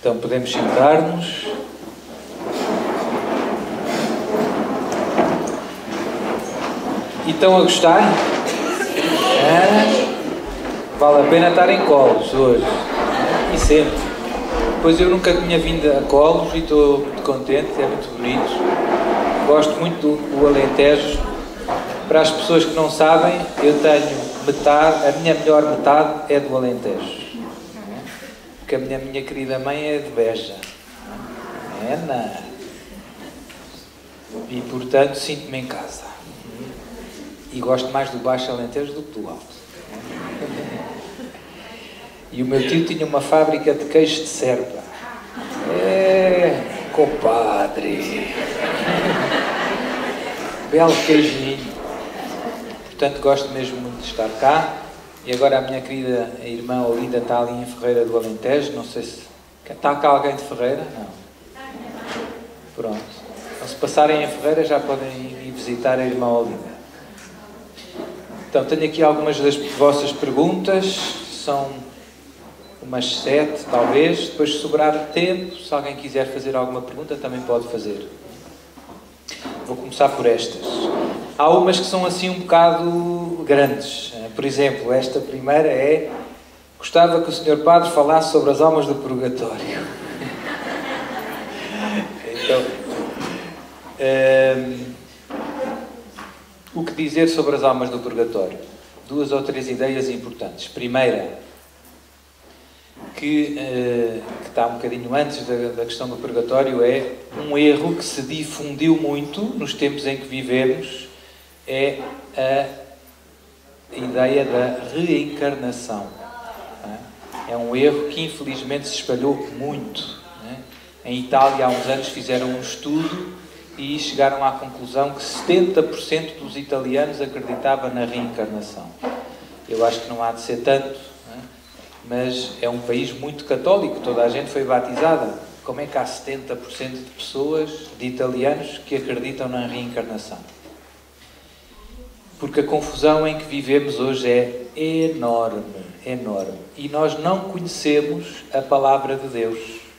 Então podemos sentar-nos. E estão a gostar? Vale a pena estar em colos hoje. E sempre. Pois eu nunca tinha vindo a colos e estou muito contente, é muito bonito. Gosto muito do Alentejo. Para as pessoas que não sabem, eu tenho metade, a minha melhor metade é do Alentejo. Porque a minha querida mãe é de Beja. E portanto sinto-me em casa. E gosto mais do Baixo Alentejo do que do Alto. E o meu tio tinha uma fábrica de queijo de Serpa. Compadre! Belo queijinho. Portanto, gosto mesmo muito de estar cá. E agora a minha querida irmã Olinda está ali em Ferreira do Alentejo. Não sei se... Está cá alguém de Ferreira? Não. Pronto. Então, se passarem em Ferreira, já podem ir visitar a irmã Olinda. Então, tenho aqui algumas das vossas perguntas. São umas 7, talvez. Depois, se sobrar tempo, se alguém quiser fazer alguma pergunta, também pode fazer. Vou começar por estas. Há umas que são assim um bocado grandes. Por exemplo, esta primeira é: gostava que o Sr. Padre falasse sobre as almas do purgatório. Então, o que dizer sobre as almas do purgatório? 2 ou 3 ideias importantes. Primeira, que está um bocadinho antes da questão do purgatório, é um erro que se difundiu muito nos tempos em que vivemos, é a ideia da reencarnação. É um erro que infelizmente se espalhou muito. Em Itália há uns anos fizeram um estudo e chegaram à conclusão que 70% dos italianos acreditavam na reencarnação. Eu acho que não há de ser tanto, mas é um país muito católico, toda a gente foi batizada. Como é que há 70% de pessoas, de italianos, que acreditam na reencarnação? Porque a confusão em que vivemos hoje é enorme, enorme. E nós não conhecemos a Palavra de Deus.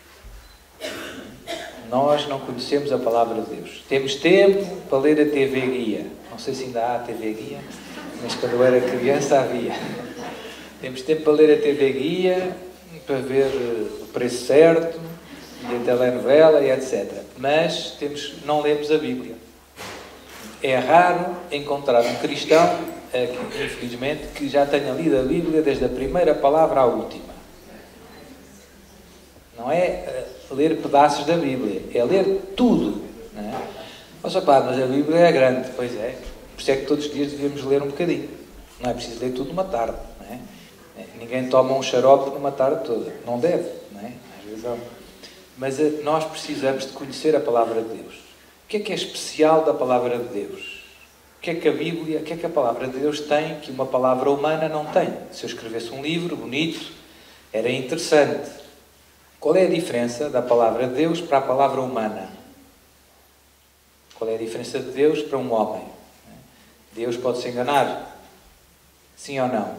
Nós não conhecemos a Palavra de Deus. Temos tempo para ler a TV Guia. Não sei se ainda há a TV Guia, mas quando eu era criança havia. Temos tempo para ler a TV Guia, para ver o preço certo, e a telenovela e etc. Mas não lemos a Bíblia. É raro encontrar um cristão, infelizmente, que já tenha lido a Bíblia desde a primeira palavra à última. Não é ler pedaços da Bíblia, é ler tudo. Não é? Nossa, pá, mas a Bíblia é grande. Pois é. Por isso é que todos os dias devíamos ler um bocadinho. Não é preciso ler tudo numa tarde. Não é? Ninguém toma um xarope numa tarde toda. Não deve. Não é? Às vezes há... Mas nós precisamos de conhecer a Palavra de Deus. O que é especial da Palavra de Deus? O que é que a Bíblia, o que é que a Palavra de Deus tem que uma palavra humana não tem? Se eu escrevesse um livro bonito, era interessante. Qual é a diferença da Palavra de Deus para a palavra humana? Qual é a diferença de Deus para um homem? Deus pode se enganar? Sim ou não?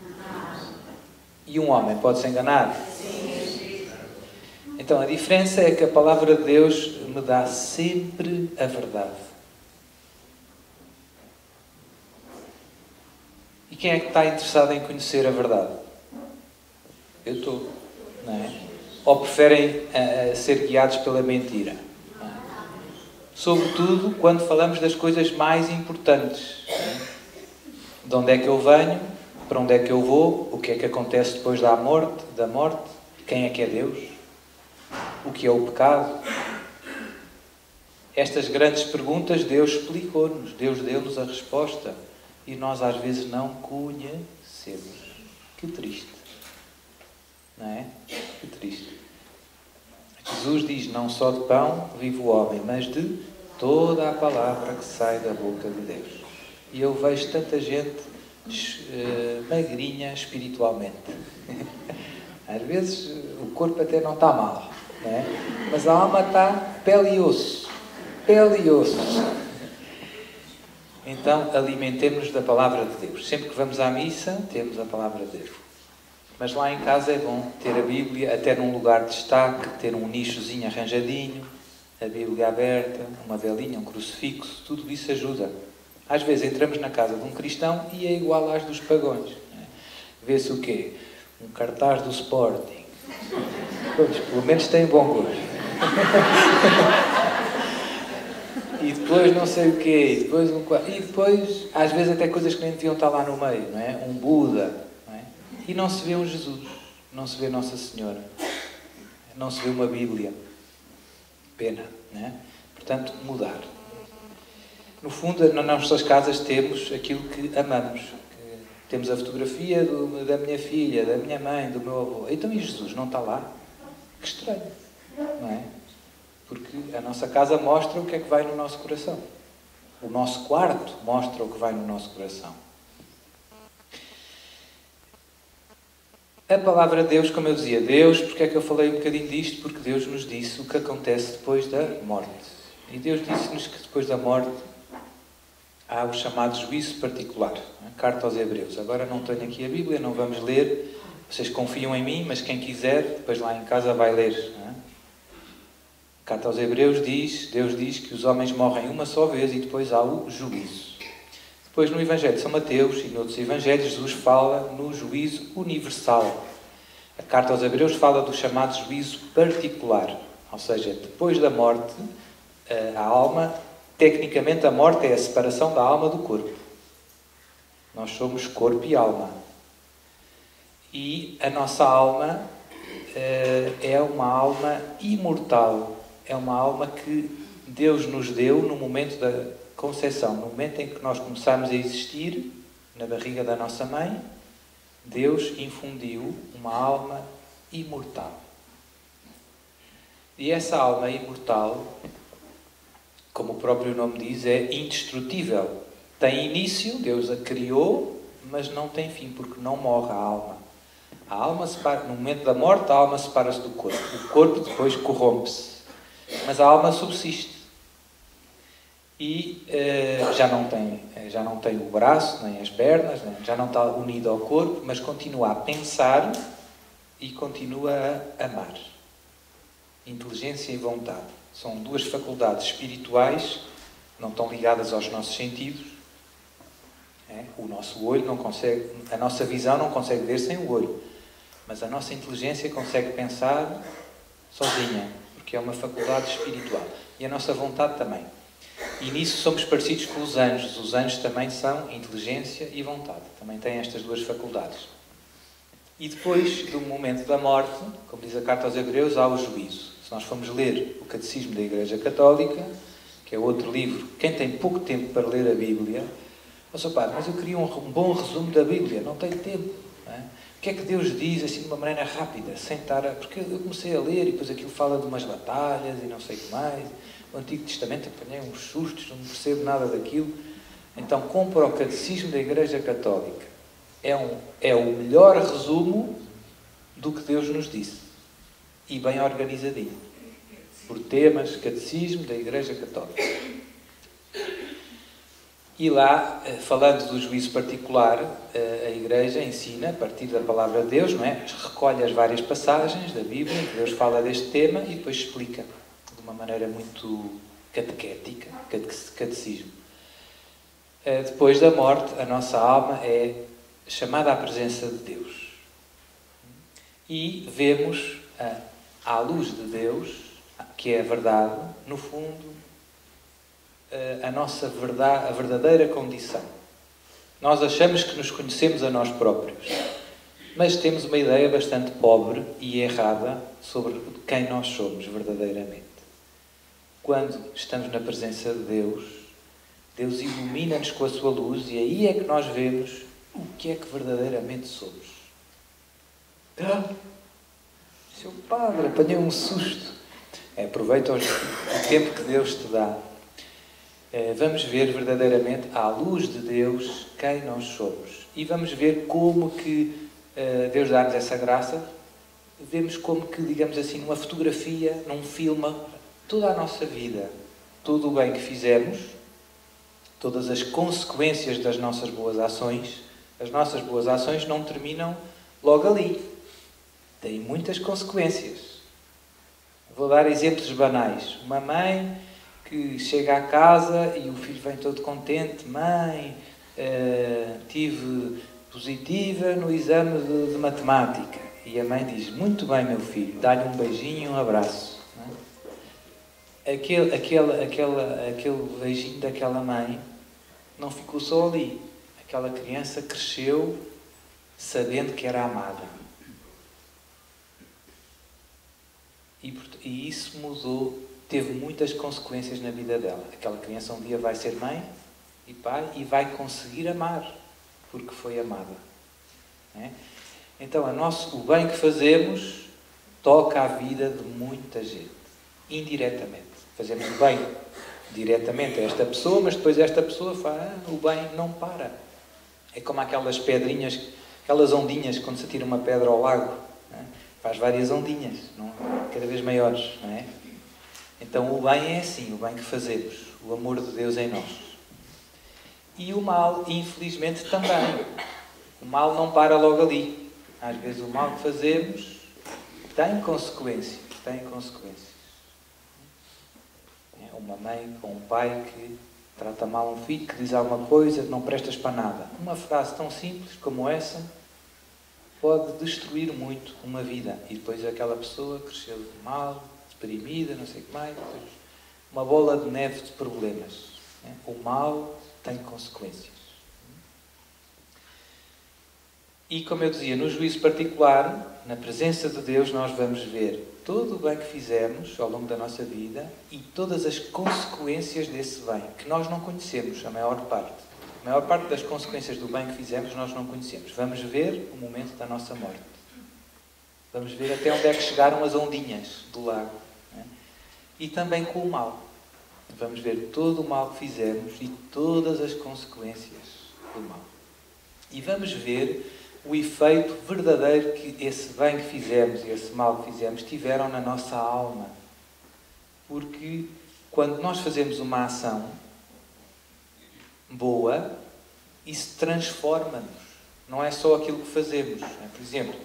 E um homem pode se enganar? Sim. Então a diferença é que a Palavra de Deus me dá sempre a verdade. E quem é que está interessado em conhecer a verdade? Eu estou, não é? Ou preferem ser guiados pela mentira? Não é? Sobretudo quando falamos das coisas mais importantes. Não é? De onde é que eu venho? Para onde é que eu vou? O que é que acontece depois da morte? Quem é que é Deus? O que é o pecado? Estas grandes perguntas Deus explicou-nos, Deus deu-nos a resposta e nós às vezes não conhecemos. Que triste, não é? Que triste. Jesus diz: não só de pão vive o homem, mas de toda a palavra que sai da boca de Deus. E eu vejo tanta gente magrinha espiritualmente. Às vezes o corpo até não está mal, não é? Mas a alma está pele e osso. Pele e osso. Então, alimentemos-nos da Palavra de Deus. Sempre que vamos à missa, temos a Palavra de Deus. Mas lá em casa é bom ter a Bíblia até num lugar de destaque, ter um nichozinho arranjadinho, a Bíblia aberta, uma velinha, um crucifixo, tudo isso ajuda. Às vezes entramos na casa de um cristão e é igual às dos pagões. Vê-se o quê? Um cartaz do Sporting. Pois, pelo menos tem bom gosto. E depois não sei o quê. E depois, às vezes até coisas que nem deviam estar lá no meio, não é? Um Buda. Não é? E não se vê um Jesus. Não se vê Nossa Senhora. Não se vê uma Bíblia. Pena, não é? Portanto, mudar. No fundo, nas nossas casas temos aquilo que amamos. Temos a fotografia da minha filha, da minha mãe, do meu avô. Então, e Jesus não está lá? Que estranho, não é? Porque a nossa casa mostra o que é que vai no nosso coração. O nosso quarto mostra o que vai no nosso coração. A palavra de Deus, como eu dizia, Deus, porque é que eu falei um bocadinho disto? Porque Deus nos disse o que acontece depois da morte. E Deus disse-nos que depois da morte há o chamado juízo particular. Carta aos Hebreus. Agora não tenho aqui a Bíblia, não vamos ler. Vocês confiam em mim, mas quem quiser, depois lá em casa vai ler. Carta aos Hebreus diz, Deus diz que os homens morrem uma só vez e depois há o juízo. Depois no Evangelho de São Mateus e noutros Evangelhos, Jesus fala no juízo universal. A Carta aos Hebreus fala do chamado juízo particular. Ou seja, depois da morte, a alma, tecnicamente a morte é a separação da alma do corpo. Nós somos corpo e alma. E a nossa alma é uma alma imortal. É uma alma que Deus nos deu no momento da concepção. No momento em que nós começamos a existir, na barriga da nossa mãe, Deus infundiu uma alma imortal. E essa alma imortal, como o próprio nome diz, é indestrutível. Tem início, Deus a criou, mas não tem fim, porque não morre a alma. A alma no momento da morte, a alma separa-se do corpo. O corpo depois corrompe-se. Mas a alma subsiste. E já não tem o braço, nem as pernas, já não está unido ao corpo, mas continua a pensar e continua a amar. Inteligência e vontade. São duas faculdades espirituais, não estão ligadas aos nossos sentidos. O nosso olho não consegue, a nossa visão não consegue ver sem o olho. Mas a nossa inteligência consegue pensar sozinha, porque é uma faculdade espiritual. E a nossa vontade também. E nisso somos parecidos com os anjos. Os anjos também são inteligência e vontade. Também têm estas duas faculdades. E depois do momento da morte, como diz a Carta aos Hebreus, há o juízo. Se nós formos ler o Catecismo da Igreja Católica, que é outro livro, quem tem pouco tempo para ler a Bíblia, mas eu queria um bom resumo da Bíblia, não tenho tempo. Não é? O que é que Deus diz assim de uma maneira rápida, sem estar porque eu comecei a ler e depois aquilo fala de umas batalhas e não sei o que mais. O Antigo Testamento apanhei uns sustos, não percebo nada daquilo. Então compra o Catecismo da Igreja Católica. É o melhor resumo do que Deus nos disse. E bem organizadinho. Por temas, Catecismo da Igreja Católica. E lá, falando do juízo particular, a Igreja ensina, a partir da Palavra de Deus, não é? Recolhe as várias passagens da Bíblia em que Deus fala deste tema e depois explica de uma maneira muito catequética, catecismo. Depois da morte, a nossa alma é chamada à presença de Deus. E vemos, à luz de Deus, que é a verdade, no fundo, a nossa verdade, a verdadeira condição. Nós achamos que nos conhecemos a nós próprios, mas temos uma ideia bastante pobre e errada sobre quem nós somos verdadeiramente. Quando estamos na presença de Deus, Deus ilumina-nos com a sua luz e aí é que nós vemos o que é que verdadeiramente somos. Seu padre, apanhei um susto. Aproveita o tempo que Deus te dá. Vamos ver verdadeiramente, à luz de Deus, quem nós somos. E vamos ver como que Deus dá-nos essa graça. Vemos como que, digamos assim, numa fotografia, num filme, toda a nossa vida, todo o bem que fizemos, todas as consequências das nossas boas ações, as nossas boas ações não terminam logo ali. Tem muitas consequências. Vou dar exemplos banais. Uma mãe que chega à casa e o filho vem todo contente. Mãe, tive positiva no exame de matemática. E a mãe diz, muito bem, meu filho, dá-lhe um beijinho e um abraço. Aquele beijinho daquela mãe não ficou só ali. Aquela criança cresceu sabendo que era amada. E isso mudou, teve muitas consequências na vida dela. Aquela criança um dia vai ser mãe e pai e vai conseguir amar, porque foi amada. Então, o bem que fazemos toca a vida de muita gente, indiretamente. Fazemos o bem diretamente a esta pessoa, mas depois esta pessoa faz, o bem não para. É como aquelas pedrinhas, aquelas ondinhas, quando se tira uma pedra ao lago, faz várias ondinhas, cada vez maiores, não é? Então o bem é assim, o bem que fazemos, o amor de Deus em nós. E o mal, infelizmente, também. O mal não para logo ali. Às vezes o mal que fazemos tem consequências, É uma mãe com um pai que trata mal um filho, que diz alguma coisa, não prestas para nada. Uma frase tão simples como essa pode destruir muito uma vida. E depois aquela pessoa cresceu mal, deprimida, não sei o que mais. Uma bola de neve de problemas. O mal tem consequências. E, como eu dizia, no juízo particular, na presença de Deus, nós vamos ver todo o bem que fizemos ao longo da nossa vida e todas as consequências desse bem, que nós não conhecemos, a maior parte. A maior parte das consequências do bem que fizemos nós não conhecemos. Vamos ver o momento da nossa morte. Vamos ver até onde é que chegaram as ondinhas do lago. E também com o mal. Vamos ver todo o mal que fizemos e todas as consequências do mal. E vamos ver o efeito verdadeiro que esse bem que fizemos e esse mal que fizemos tiveram na nossa alma. Porque quando nós fazemos uma ação boa, isso transforma-nos. Não é só aquilo que fazemos. Por exemplo,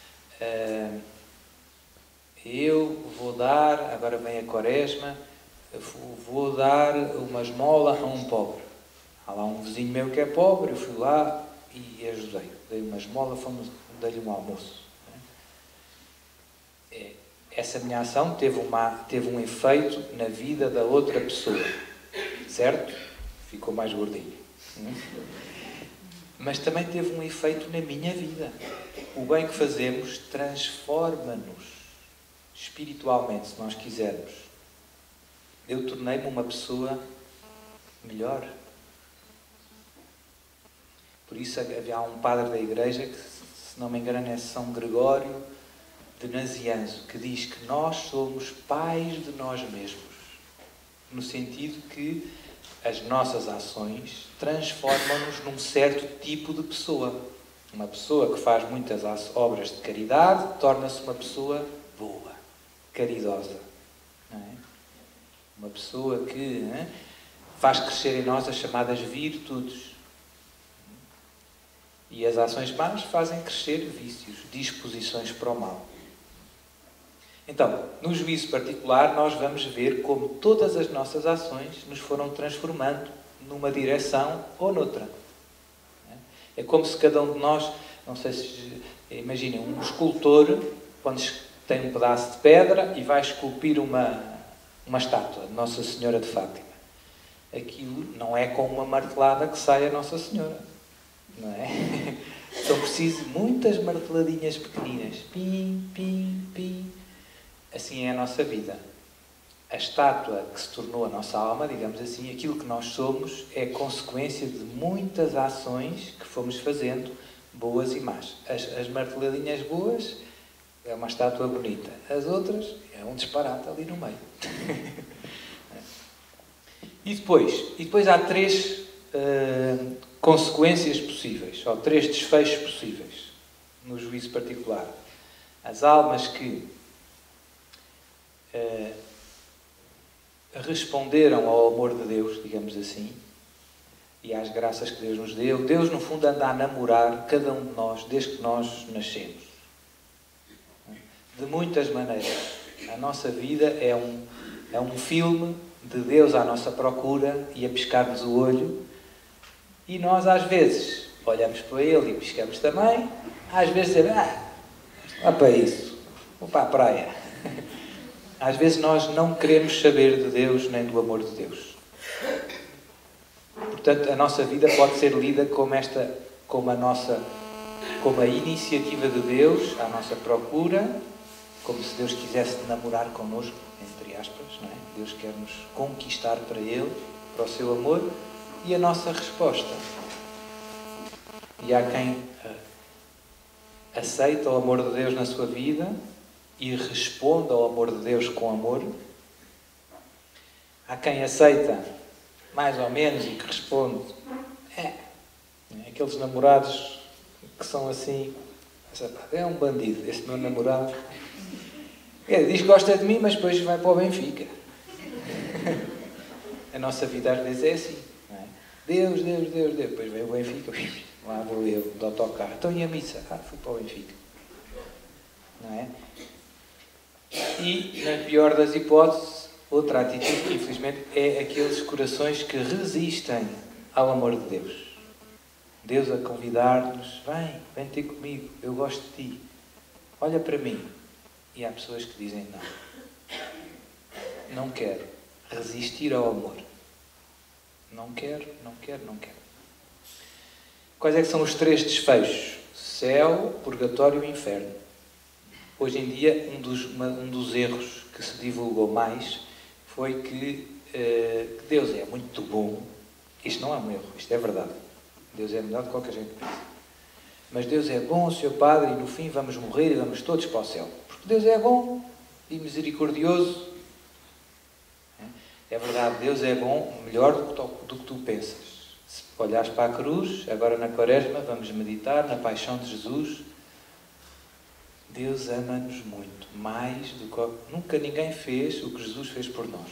eu vou dar, agora vem a Quaresma, vou dar uma esmola a um pobre. Há lá um vizinho meu que é pobre, eu fui lá e ajudei. Dei uma esmola, dei-lhe um almoço. Essa minha ação teve um efeito na vida da outra pessoa. Certo? Ficou mais gordinho. Mas também teve um efeito na minha vida. O bem que fazemos transforma-nos espiritualmente, se nós quisermos. Eu tornei-me uma pessoa melhor. Por isso havia um padre da igreja que, se não me engano, é São Gregório de Nazianzo, que diz que nós somos pais de nós mesmos. No sentido que as nossas ações transformam-nos num certo tipo de pessoa. Uma pessoa que faz muitas obras de caridade torna-se uma pessoa boa, caridosa. Não é? Uma pessoa que faz crescer em nós as chamadas virtudes. E as ações más fazem crescer vícios, disposições para o mal. Então, no juízo particular, nós vamos ver como todas as nossas ações nos foram transformando numa direção ou noutra. É como se cada um de nós, não sei se imaginem, um escultor, quando tem um pedaço de pedra e vai esculpir uma estátua de Nossa Senhora de Fátima. Aquilo não é com uma martelada que sai a Nossa Senhora. Não é? São precisas muitas marteladinhas pequeninas. Pim, pim, pim. Assim é a nossa vida. A estátua que se tornou a nossa alma, digamos assim, aquilo que nós somos, é consequência de muitas ações que fomos fazendo, boas e más. As marteladinhas boas é uma estátua bonita. As outras é um disparate ali no meio. E depois há três consequências possíveis, ou três desfechos possíveis no juízo particular. As almas que responderam ao amor de Deus, digamos assim, e às graças que Deus nos deu. Deus, no fundo, anda a namorar cada um de nós desde que nós nascemos. De muitas maneiras. A nossa vida é um filme de Deus à nossa procura e a piscar-nos o olho. E nós, às vezes, olhamos para Ele e piscamos também. Às vezes dizemos, vá para isso, vou para a praia. Às vezes nós não queremos saber de Deus nem do amor de Deus. Portanto, a nossa vida pode ser lida como a iniciativa de Deus, à nossa procura, como se Deus quisesse namorar connosco, entre aspas, não é? Deus quer nos conquistar para Ele, para o seu amor, e a nossa resposta. E há quem aceita o amor de Deus na sua vida e responda ao amor de Deus com amor. Há quem aceita mais ou menos e que responde aqueles namorados que são assim, é um bandido, esse meu namorado. Diz que gosta de mim, mas depois vai para o Benfica. A nossa vida às vezes é assim, não é? Deus, Deus, Deus, Deus. Depois vem o Benfica, lá vou eu, do autocarro. Então e a missa? Fui para o Benfica. Não é? E, na pior das hipóteses, outra atitude que infelizmente é aqueles corações que resistem ao amor de Deus. Deus a convidar-nos, vem ter comigo, eu gosto de ti, olha para mim. E há pessoas que dizem não quero resistir ao amor. Não quero. Quais é que são os 3 desfechos? Céu, purgatório e inferno. Hoje em dia, um dos erros que se divulgou mais foi que Deus é muito bom. Isto não é um erro, isto é verdade. Deus é melhor do que qualquer gente pensa. Mas Deus é bom, Sr. Padre, e no fim vamos morrer e vamos todos para o céu. Porque Deus é bom e misericordioso. É verdade, Deus é bom, melhor do que tu pensas. Se olhares para a cruz, agora na Quaresma, vamos meditar na paixão de Jesus. Deus ama-nos muito, mais do que... Nunca ninguém fez o que Jesus fez por nós.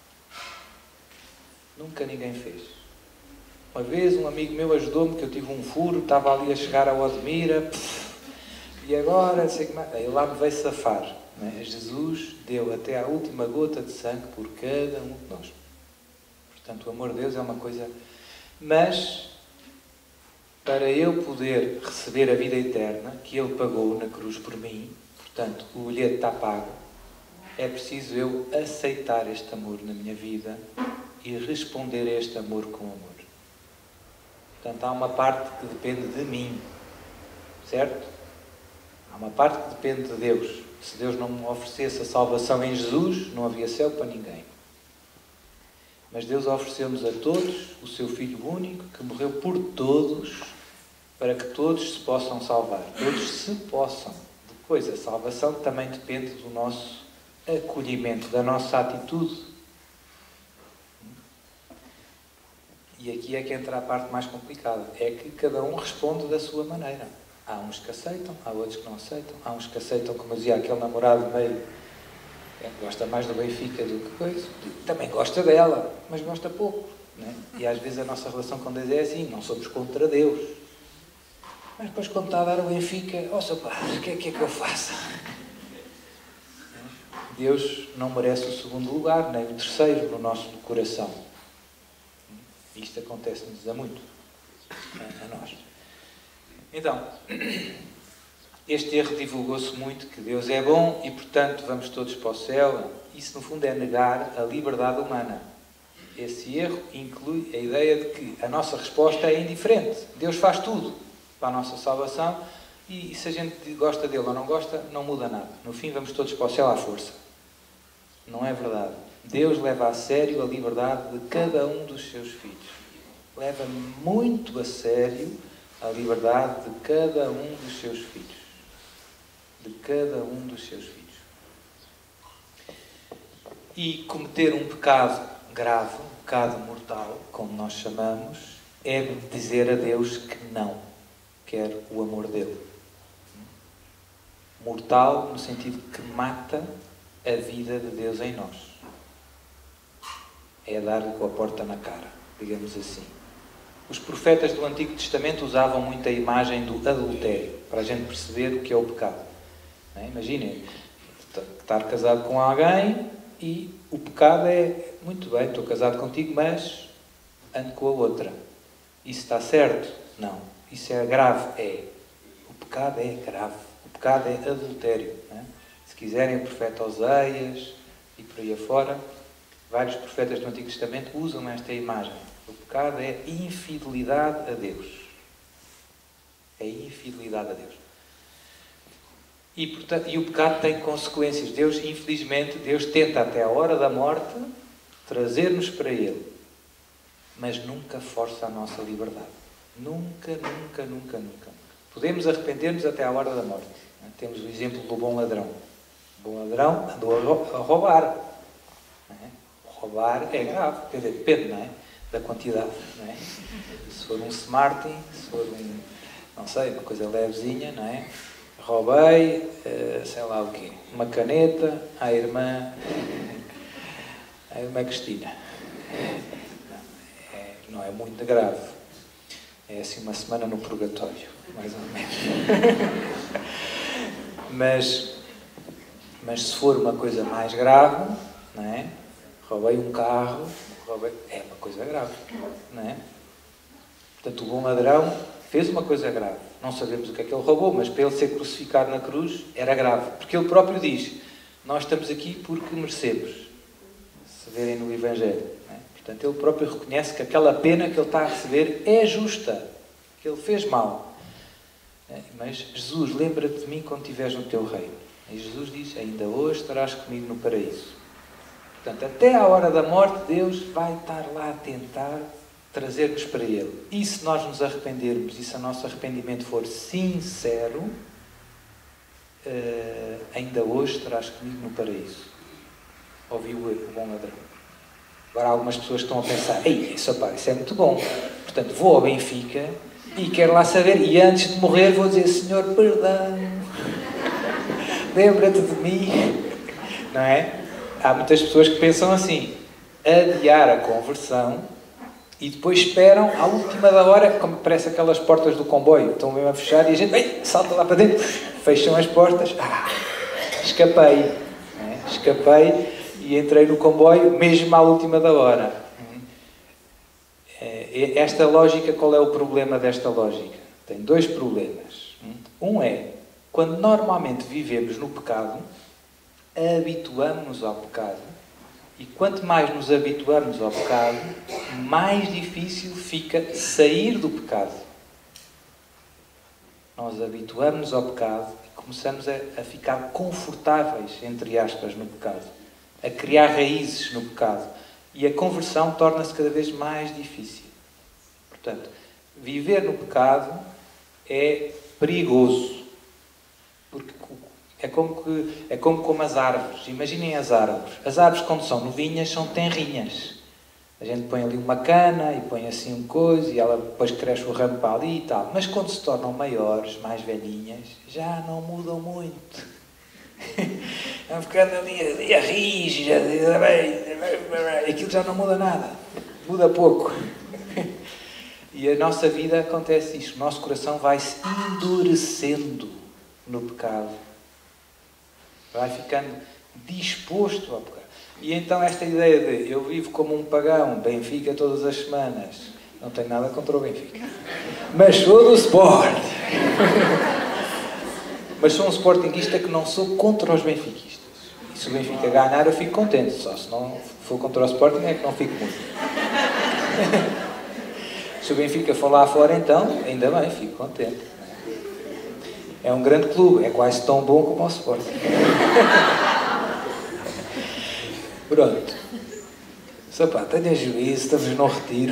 Nunca ninguém fez. Uma vez um amigo meu ajudou-me, que eu tive um furo, estava ali a chegar a Odmira, e agora, sei que mais... Ele lá me veio safar. Não é? Jesus deu até à última gota de sangue por cada um de nós. Portanto, o amor de Deus é uma coisa... Mas, para eu poder receber a vida eterna, que Ele pagou na cruz por mim, portanto, o bilhete está pago, é preciso eu aceitar este amor na minha vida e responder a este amor com amor. Portanto, há uma parte que depende de mim, certo? Há uma parte que depende de Deus. Se Deus não me oferecesse a salvação em Jesus, não havia céu para ninguém. Mas Deus ofereceu-nos a todos o seu Filho único, que morreu por todos, para que todos se possam salvar. Todos se possam. Depois, a salvação também depende do nosso acolhimento, da nossa atitude. E aqui é que entra a parte mais complicada. É que cada um responde da sua maneira. Há uns que aceitam, há outros que não aceitam. Há uns que aceitam, como dizia aquele namorado meio... gosta mais do Benfica do que coisa. Também gosta dela, mas gosta pouco. Não é? E às vezes a nossa relação com Deus é assim. Não somos contra Deus. Mas depois quando está a dar o Benfica... Seu Padre, o que é que eu faço? Deus não merece o segundo lugar, nem o terceiro no nosso coração. Isto acontece-nos a muito, a nós. Então, este erro divulgou-se muito, que Deus é bom e, portanto, vamos todos para o céu. Isso, no fundo, é negar a liberdade humana. Esse erro inclui a ideia de que a nossa resposta é indiferente. Deus faz tudo para a nossa salvação e se a gente gosta dele ou não gosta, não muda nada. No fim, vamos todos para o céu à força. Não é verdade. Deus leva a sério a liberdade de cada um dos seus filhos. Leva muito a sério a liberdade de cada um dos seus filhos. De cada um dos seus filhos. E cometer um pecado grave, um pecado mortal, como nós chamamos, é dizer a Deus que não quer o amor dele. Mortal no sentido que mata a vida de Deus em nós. É dar-lhe com a porta na cara, digamos assim. Os profetas do Antigo Testamento usavam muito a imagem do adultério, para a gente perceber o que é o pecado. Não é? Imaginem, estar casado com alguém e o pecado é, muito bem, estou casado contigo, mas ando com a outra. Isso está certo? Não. Isso é grave? É. O pecado é grave. O pecado é adultério. Não é? Se quiserem, o profeta Oseias e por aí afora, vários profetas do Antigo Testamento usam esta imagem. O pecado é infidelidade a Deus. É infidelidade a Deus. E, portanto, o pecado tem consequências. Deus, infelizmente, Deus tenta até a hora da morte trazer-nos para Ele. Mas nunca força a nossa liberdade. Nunca, nunca, nunca, nunca. Podemos arrepender-nos até à hora da morte. Temos o exemplo do bom ladrão. O bom ladrão andou a roubar. Não é? Roubar é grave. Quer dizer, depende, não é? Da quantidade. Não é? Se for um Smartie, se for não sei, uma coisa levezinha, não é? Roubei, sei lá o quê, uma caneta à irmã Cristina. Não é muito grave. É assim uma semana no purgatório, mais ou menos. Mas se for uma coisa mais grave, não é? Roubei um carro, é uma coisa grave, não é? Portanto, o bom ladrão fez uma coisa grave. Não sabemos o que é que ele roubou, mas para ele ser crucificado na cruz era grave. Porque ele próprio diz, nós estamos aqui porque merecemos. Se verem no Evangelho. Não é? Portanto, ele próprio reconhece que aquela pena que ele está a receber é justa. Que ele fez mal. Mas Jesus, lembra-te de mim quando estiveres no teu reino. E Jesus diz, ainda hoje estarás comigo no paraíso. Portanto, até à hora da morte, Deus vai estar lá a tentar trazer-nos para Ele. E se nós nos arrependermos, e se o nosso arrependimento for sincero, ainda hoje estarás comigo no paraíso. Ouviu o bom ladrão. Agora há algumas pessoas que estão a pensar, ei, isso é muito bom. Portanto, vou ao Benfica e quero lá saber, e antes de morrer vou dizer, Senhor, perdão, lembra-te de mim. Não é? Há muitas pessoas que pensam assim, adiar a conversão e depois esperam à última da hora, como parece aquelas portas do comboio, estão mesmo a fechar e a gente salta lá para dentro, fecham as portas, escapei, escapei e entrei no comboio mesmo à última da hora. Esta lógica, qual é o problema desta lógica? Tem dois problemas. Um é, quando normalmente vivemos no pecado, habituamos-nos ao pecado. E quanto mais nos habituamos ao pecado, mais difícil fica sair do pecado. Nós habituamos-nos ao pecado e começamos a ficar confortáveis, entre aspas, no pecado. A criar raízes no pecado. E a conversão torna-se cada vez mais difícil. Portanto, viver no pecado é perigoso. Porque é como as árvores. Imaginem as árvores. As árvores, quando são novinhas, são tenrinhas. A gente põe ali uma cana e põe assim uma coisa e ela depois cresce o ramo para ali e tal. Mas quando se tornam maiores, mais velhinhas, já não mudam muito. Vão ficando ali a rir, aquilo já não muda nada. Muda pouco. E a nossa vida acontece isto. O nosso coração vai se endurecendo no pecado. Vai ficando disposto ao pecado. E então esta ideia de eu vivo como um pagão, Benfica todas as semanas, não tenho nada contra o Benfica, mas sou do Sport. Mas sou um sportinguista que não sou contra os benfiquistas. E se o Benfica ganhar eu fico contente, só se não for contra o Sporting é que não fico muito. Se o Benfica for lá fora então, ainda bem, fico contente. É um grande clube, é quase tão bom como o Sporting. Pronto. Sapá, tenha juízo, estamos no retiro.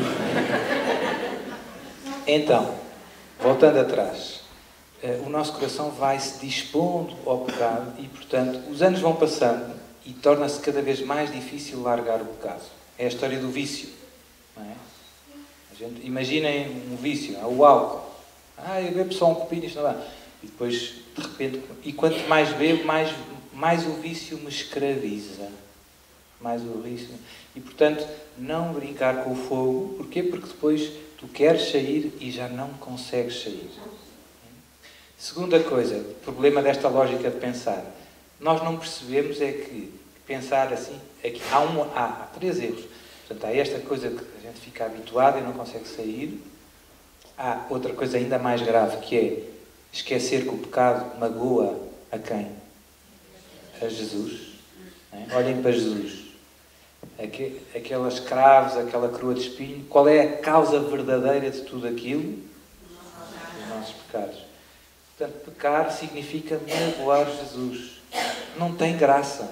Então, voltando atrás, o nosso coração vai se dispondo ao pecado e, portanto, os anos vão passando e torna-se cada vez mais difícil largar o pecado. É a história do vício. Não é? Imaginem um vício, o álcool. Eu bebo só um copinho, isto não dá. E depois, de repente, e quanto mais bebo, mais o vício me escraviza. mais o risco. E, portanto, não brincar com o fogo. Porquê? Porque depois tu queres sair e já não consegues sair. Segunda coisa, o problema desta lógica de pensar. Nós não percebemos é que pensar assim, aqui, há 3 erros. Portanto, há esta coisa que a gente fica habituado e não consegue sair. Há outra coisa ainda mais grave, que é esquecer que o pecado magoa a quem? A Jesus. Olhem para Jesus. Aquelas cravos, aquela coroa de espinho. Qual é a causa verdadeira de tudo aquilo? Os nossos pecados. Portanto, pecar significa magoar Jesus. Não tem graça.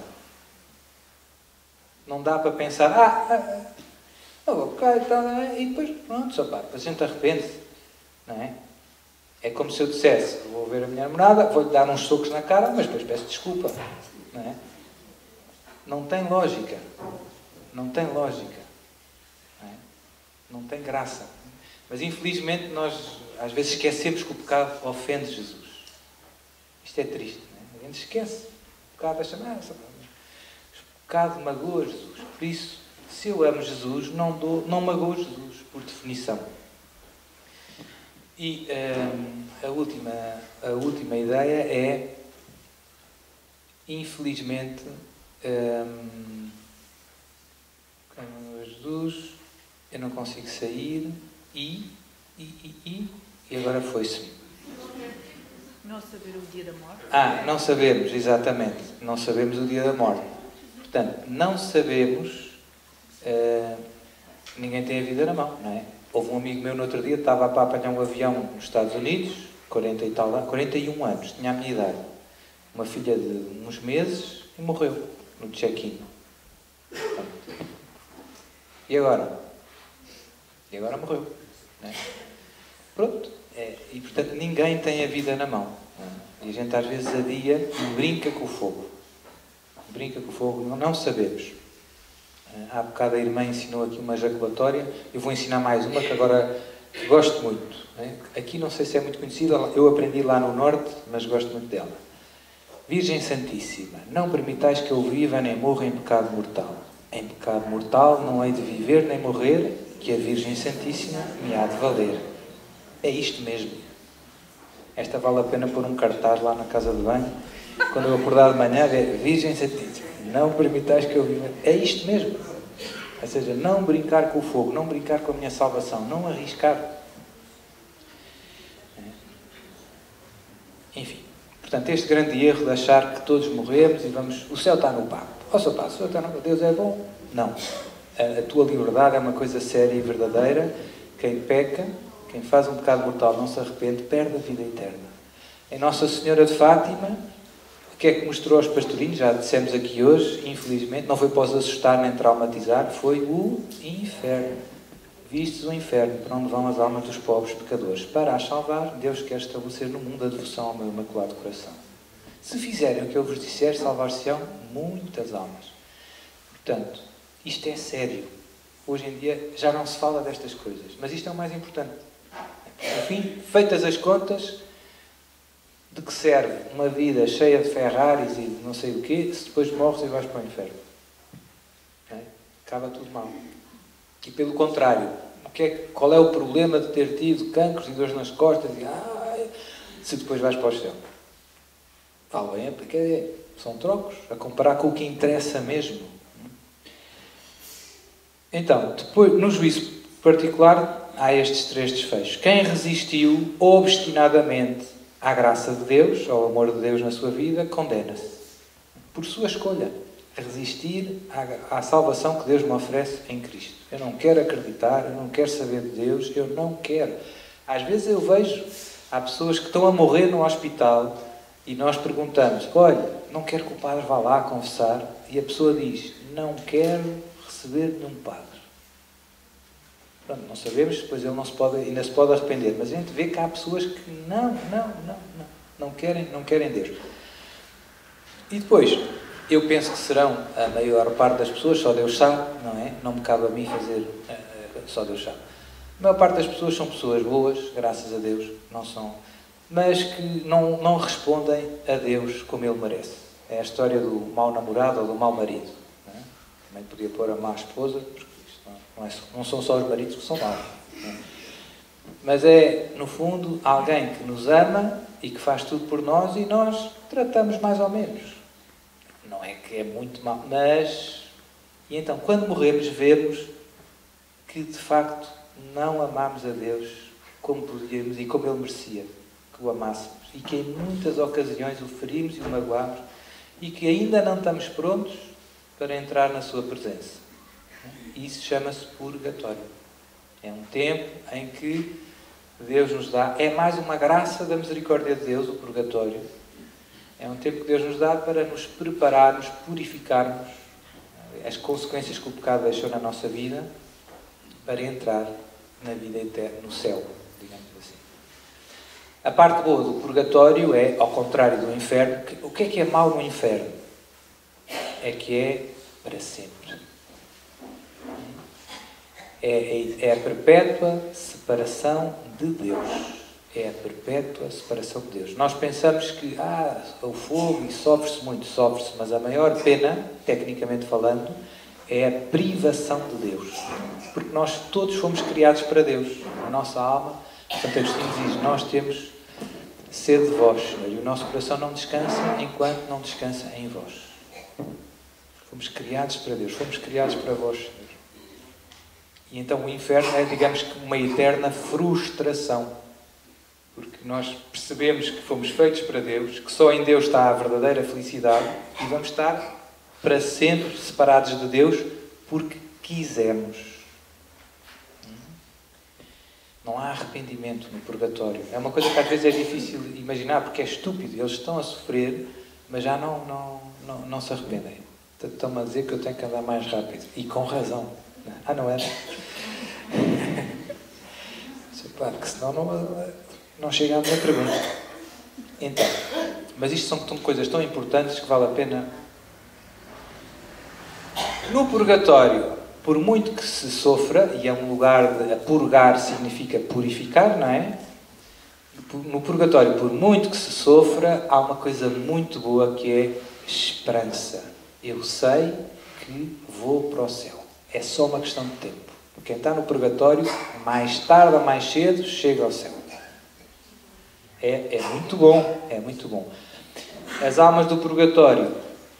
Não dá para pensar, ok, e depois, pronto, só pá, a gente arrepende-se. Não é? É como se eu dissesse, vou ver a minha namorada, vou-lhe dar uns socos na cara, mas depois peço desculpa. Não é? Não tem lógica. Não tem lógica. Não é? Não tem graça. Mas infelizmente nós às vezes esquecemos que o pecado ofende Jesus. Isto é triste. Não é? A gente esquece. O pecado deixa o pecado magoa Jesus. Por isso, se eu amo Jesus, não magoo Jesus, por definição. E a última ideia é, infelizmente, Jesus, eu não consigo sair e agora foi-se. Não saber o dia da morte? Não sabemos, exatamente. Não sabemos o dia da morte. Portanto, não sabemos, ninguém tem a vida na mão, não é? Houve um amigo meu no outro dia, estava para apanhar um avião nos Estados Unidos, 41 anos, tinha a minha idade. Uma filha de uns meses e morreu no check-in. E agora? E agora morreu. Não é? Pronto. E portanto ninguém tem a vida na mão. Não é? E a gente às vezes adia e brinca com o fogo. Brinca com o fogo, não sabemos. Há bocado a irmã ensinou aqui uma jaculatória. Eu vou ensinar mais uma que agora gosto muito. Não é? Aqui não sei se é muito conhecida, eu aprendi lá no Norte, mas gosto muito dela. Virgem Santíssima, não permitais que eu viva nem morra em pecado mortal. Em pecado mortal não hei de viver nem morrer, que a Virgem Santíssima me há de valer. É isto mesmo. Esta vale a pena pôr um cartaz lá na casa de banho. Quando eu acordar de manhã, é Virgem Santíssima, não permitais que eu viva. É isto mesmo. Ou seja, não brincar com o fogo, não brincar com a minha salvação, não arriscar. Enfim. Portanto, este grande erro de achar que todos morremos e vamos... O céu está no papo. O céu está no... Deus é bom. Não. A tua liberdade é uma coisa séria e verdadeira. Quem peca, quem faz um pecado mortal, não se arrepende, perde a vida eterna. Em Nossa Senhora de Fátima, o que é que mostrou aos pastorinhos? Já dissemos aqui hoje, infelizmente, não foi para os assustar nem traumatizar, foi o inferno. Vistes o inferno, para onde vão as almas dos pobres pecadores. Para as salvar, Deus quer estabelecer no mundo a devoção ao meu imaculado coração. Se fizerem o que eu vos disser, salvar-se-ão muitas almas. Portanto, isto é sério. Hoje em dia já não se fala destas coisas, mas isto é o mais importante. No fim, feitas as contas, de que serve uma vida cheia de Ferraris e de não sei o quê, se depois morres e vais para o inferno? Acaba tudo mal. E pelo contrário, qual é o problema de ter tido cancros e dores nas costas se depois vais para o céu? Fala bem, porque são trocos, a comparar com o que interessa mesmo. Então, depois, no juízo particular, há estes 3 desfechos. Quem resistiu obstinadamente à graça de Deus, ao amor de Deus na sua vida, condena-se. Por sua escolha. Resistir à salvação que Deus me oferece em Cristo. Eu não quero acreditar, eu não quero saber de Deus, eu não quero. Às vezes eu vejo, há pessoas que estão a morrer no hospital e nós perguntamos, olha, não quero que o padre vá lá confessar, e a pessoa diz, não quero receber nenhum padre. Pronto, não sabemos, depois ele ainda se pode arrepender, mas a gente vê que há pessoas que não querem Deus. E depois, eu penso que serão a maior parte das pessoas, só Deus sabe, não é? Não me cabe a mim fazer, só Deus sabe. A maior parte das pessoas são pessoas boas, graças a Deus, não são, mas que não respondem a Deus como Ele merece. É a história do mau namorado ou do mau marido. Não é? Também podia pôr a má esposa, porque isto não são só os maridos que são maus. Mas é, no fundo, alguém que nos ama e que faz tudo por nós e nós tratamos mais ou menos. Não é que é muito mal, mas... E então, quando morremos, vemos que, de facto, não amamos a Deus como podíamos e como Ele merecia que o amássemos. E que em muitas ocasiões o ferimos e o magoámos e que ainda não estamos prontos para entrar na sua presença. E isso chama-se purgatório. É um tempo em que Deus nos dá... É mais uma graça da misericórdia de Deus, o purgatório. É um tempo que Deus nos dá para nos prepararmos, purificarmos as consequências que o pecado deixou na nossa vida para entrar na vida eterna, no céu, digamos assim. A parte boa do purgatório é, ao contrário do inferno, o que é mau no inferno? É que é para sempre. É a perpétua separação de Deus. É a perpétua separação de Deus. Nós pensamos que, o fogo, e sofre-se muito, mas a maior pena, tecnicamente falando, é a privação de Deus. Porque nós todos fomos criados para Deus. A nossa alma, Santo Agostinho diz, nós temos sede de vós, Senhor, e o nosso coração não descansa enquanto não descansa em vós. Fomos criados para Deus, fomos criados para vós, Senhor. E então o inferno é, digamos que, uma eterna frustração. Porque nós percebemos que fomos feitos para Deus, que só em Deus está a verdadeira felicidade e vamos estar para sempre separados de Deus porque quisermos. Não há arrependimento no purgatório. É uma coisa que às vezes é difícil imaginar porque é estúpido. Eles estão a sofrer, mas já não se arrependem. Estão-me a dizer que eu tenho que andar mais rápido. E com razão. Não é? Claro que senão não chega à minha pergunta. Então, mas isto são coisas tão importantes que vale a pena. No purgatório, por muito que se sofra, e é um lugar de purgar significa purificar, não é? No purgatório, por muito que se sofra, há uma coisa muito boa que é esperança. Eu sei que vou para o céu. É só uma questão de tempo. Quem está no purgatório, mais tarde ou mais cedo, chega ao céu. É muito bom, é muito bom. As almas do purgatório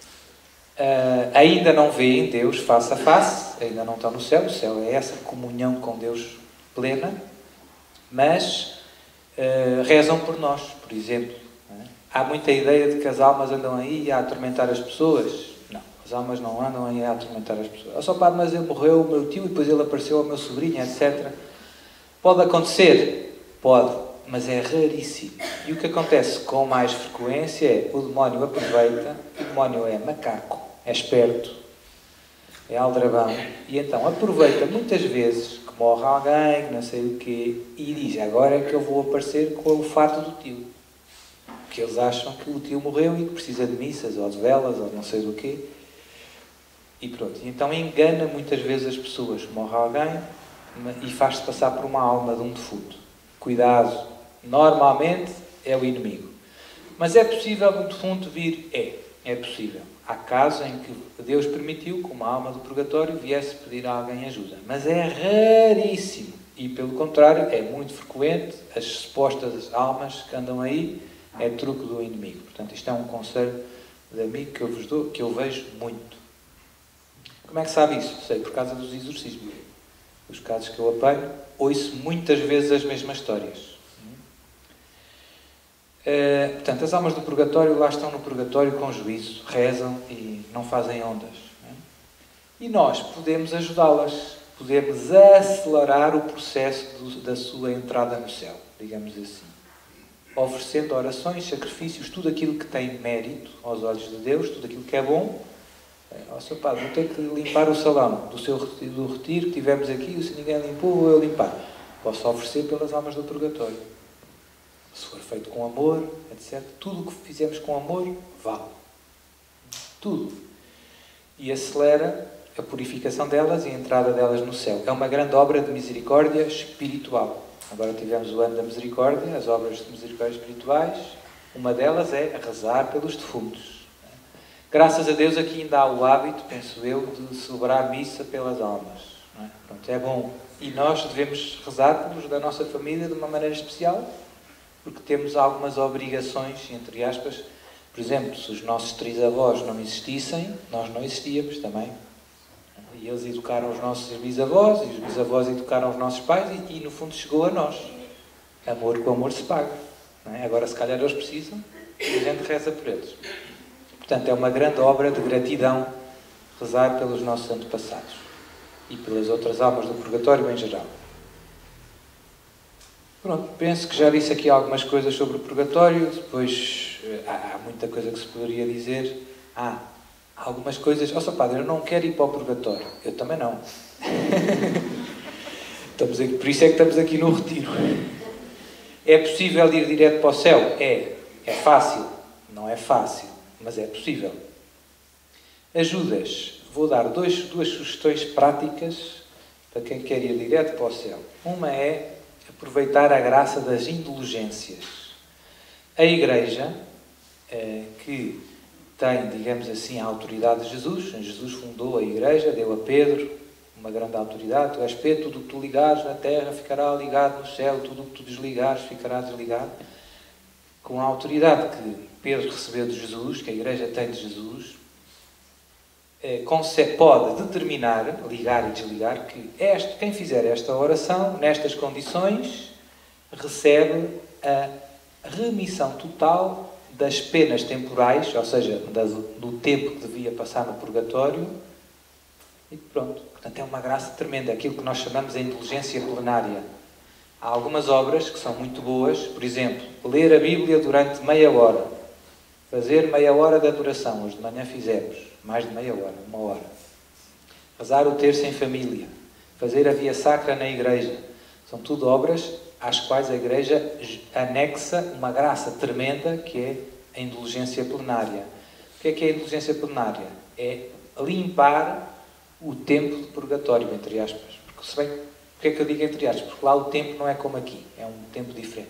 ainda não veem Deus face a face, ainda não estão no céu. O céu é essa comunhão com Deus plena, mas rezam por nós, por exemplo. Há muita ideia de que as almas andam aí a atormentar as pessoas. Não, as almas não andam aí a atormentar as pessoas. Só padre, mas ele morreu, o meu tio, e depois ele apareceu ao meu sobrinho, etc. Pode acontecer? Pode. Mas é raríssimo. E o que acontece com mais frequência é o demónio aproveita, o demónio é macaco, é esperto, é aldrabão, e então aproveita muitas vezes que morre alguém, que não sei o quê, e diz, agora é que eu vou aparecer com o fato do tio. Porque eles acham que o tio morreu e que precisa de missas, ou de velas, ou não sei do quê. E pronto. E então engana muitas vezes as pessoas. Morre alguém e faz-se passar por uma alma de um defunto. Cuidado. Normalmente é o inimigo. Mas é possível um defunto vir? É possível. Há casos em que Deus permitiu que uma alma do purgatório viesse pedir a alguém ajuda. Mas é raríssimo. E pelo contrário, é muito frequente. As supostas almas que andam aí é truque do inimigo. Portanto, isto é um conselho de amigo que eu vos dou, que eu vejo muito. Como é que sabe isso? Sei, por causa dos exorcismos. Os casos que eu apanho, ouço muitas vezes as mesmas histórias. Portanto, as almas do purgatório lá estão no purgatório com juízo, rezam e não fazem ondas. Não é? E nós podemos ajudá-las, podemos acelerar o processo da sua entrada no céu, digamos assim. Oferecendo orações, sacrifícios, tudo aquilo que tem mérito aos olhos de Deus, tudo aquilo que é bom. Ó, Sr. Padre, vou ter que limpar o salão do retiro que tivemos aqui, se ninguém limpou, vou eu limpar. Posso oferecer pelas almas do purgatório. Se for feito com amor, etc. Tudo o que fizemos com amor, vale. Tudo. E acelera a purificação delas e a entrada delas no céu. É uma grande obra de misericórdia espiritual. Agora tivemos o ano da misericórdia, as obras de misericórdia espirituais. Uma delas é rezar pelos defuntos. Graças a Deus aqui ainda há o hábito, penso eu, de celebrar missa pelas almas. Não é? Pronto, é bom. E nós devemos rezar pelos da nossa família de uma maneira especial, porque temos algumas obrigações, entre aspas. Por exemplo, se os nossos trisavós não existissem, nós não existíamos também. E eles educaram os nossos bisavós, e os bisavós educaram os nossos pais, e no fundo chegou a nós. Amor com amor se paga. Não é? Agora, se calhar, eles precisam, e a gente reza por eles. Portanto, é uma grande obra de gratidão rezar pelos nossos antepassados e pelas outras almas do purgatório em geral. Pronto, penso que já disse aqui algumas coisas sobre o purgatório, depois há muita coisa que se poderia dizer. Algumas coisas... Sr. Padre, eu não quero ir para o purgatório. Eu também não. Por isso é que estamos aqui no retiro. É possível ir direto para o céu? É. É fácil? Não é fácil, mas é possível. Ajudas. Vou dar duas sugestões práticas para quem quer ir direto para o céu. Uma é aproveitar a graça das indulgências. A Igreja, que tem, digamos assim, a autoridade de Jesus. Jesus fundou a Igreja, deu a Pedro uma grande autoridade. Tu és Pedro, tudo o que tu ligares na terra ficará ligado no céu, tudo o que tu desligares ficará desligado. Com a autoridade que Pedro recebeu de Jesus, que a Igreja tem de Jesus, pode determinar, ligar e desligar, que quem fizer esta oração, nestas condições, recebe a remissão total das penas temporais, ou seja, do tempo que devia passar no purgatório, e pronto. Portanto, é uma graça tremenda, aquilo que nós chamamos de indulgência plenária. Há algumas obras que são muito boas, por exemplo, ler a Bíblia durante meia hora, fazer meia hora de adoração, hoje de manhã fizemos, mais de meia hora, 1 hora. Rezar o terço em família, fazer a via sacra na igreja, são tudo obras às quais a Igreja anexa uma graça tremenda, que é a indulgência plenária. O que é a indulgência plenária? É limpar o tempo de purgatório, entre aspas. Porque, se bem, porque é que eu digo entre aspas? Porque lá o tempo não é como aqui, é um tempo diferente.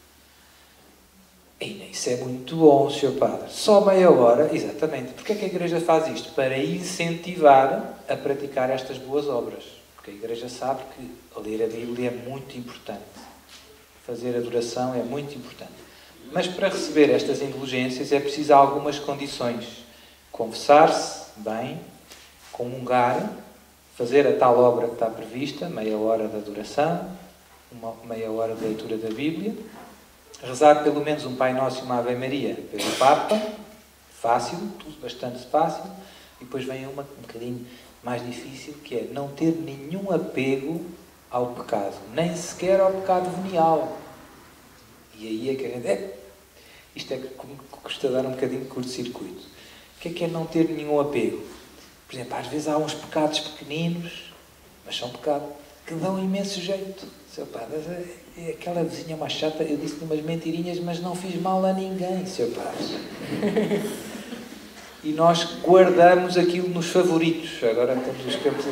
E isso é muito bom, Sr. Padre. Só meia hora, exatamente. Porque é que a Igreja faz isto? Para incentivar a praticar estas boas obras. Porque a Igreja sabe que ler a Bíblia é muito importante. Fazer adoração é muito importante. Mas para receber estas indulgências é preciso algumas condições. Confessar-se bem, comungar, fazer a tal obra que está prevista, meia hora de adoração, meia hora de leitura da Bíblia, rezar pelo menos um Pai Nosso e uma Ave Maria pelo Papa, fácil, tudo bastante fácil, e depois vem uma um bocadinho mais difícil, que é não ter nenhum apego ao pecado, nem sequer ao pecado venial. E aí é que a gente... isto é que custa dar um bocadinho de curto-circuito. O que é não ter nenhum apego? Por exemplo, às vezes há uns pecados pequeninos, mas são pecados que dão imenso jeito. Seu Padre, aquela vizinha mais chata, eu disse-lhe umas mentirinhas, mas não fiz mal a ninguém, Seu Padre. E nós guardamos aquilo nos favoritos. Agora temos os campos...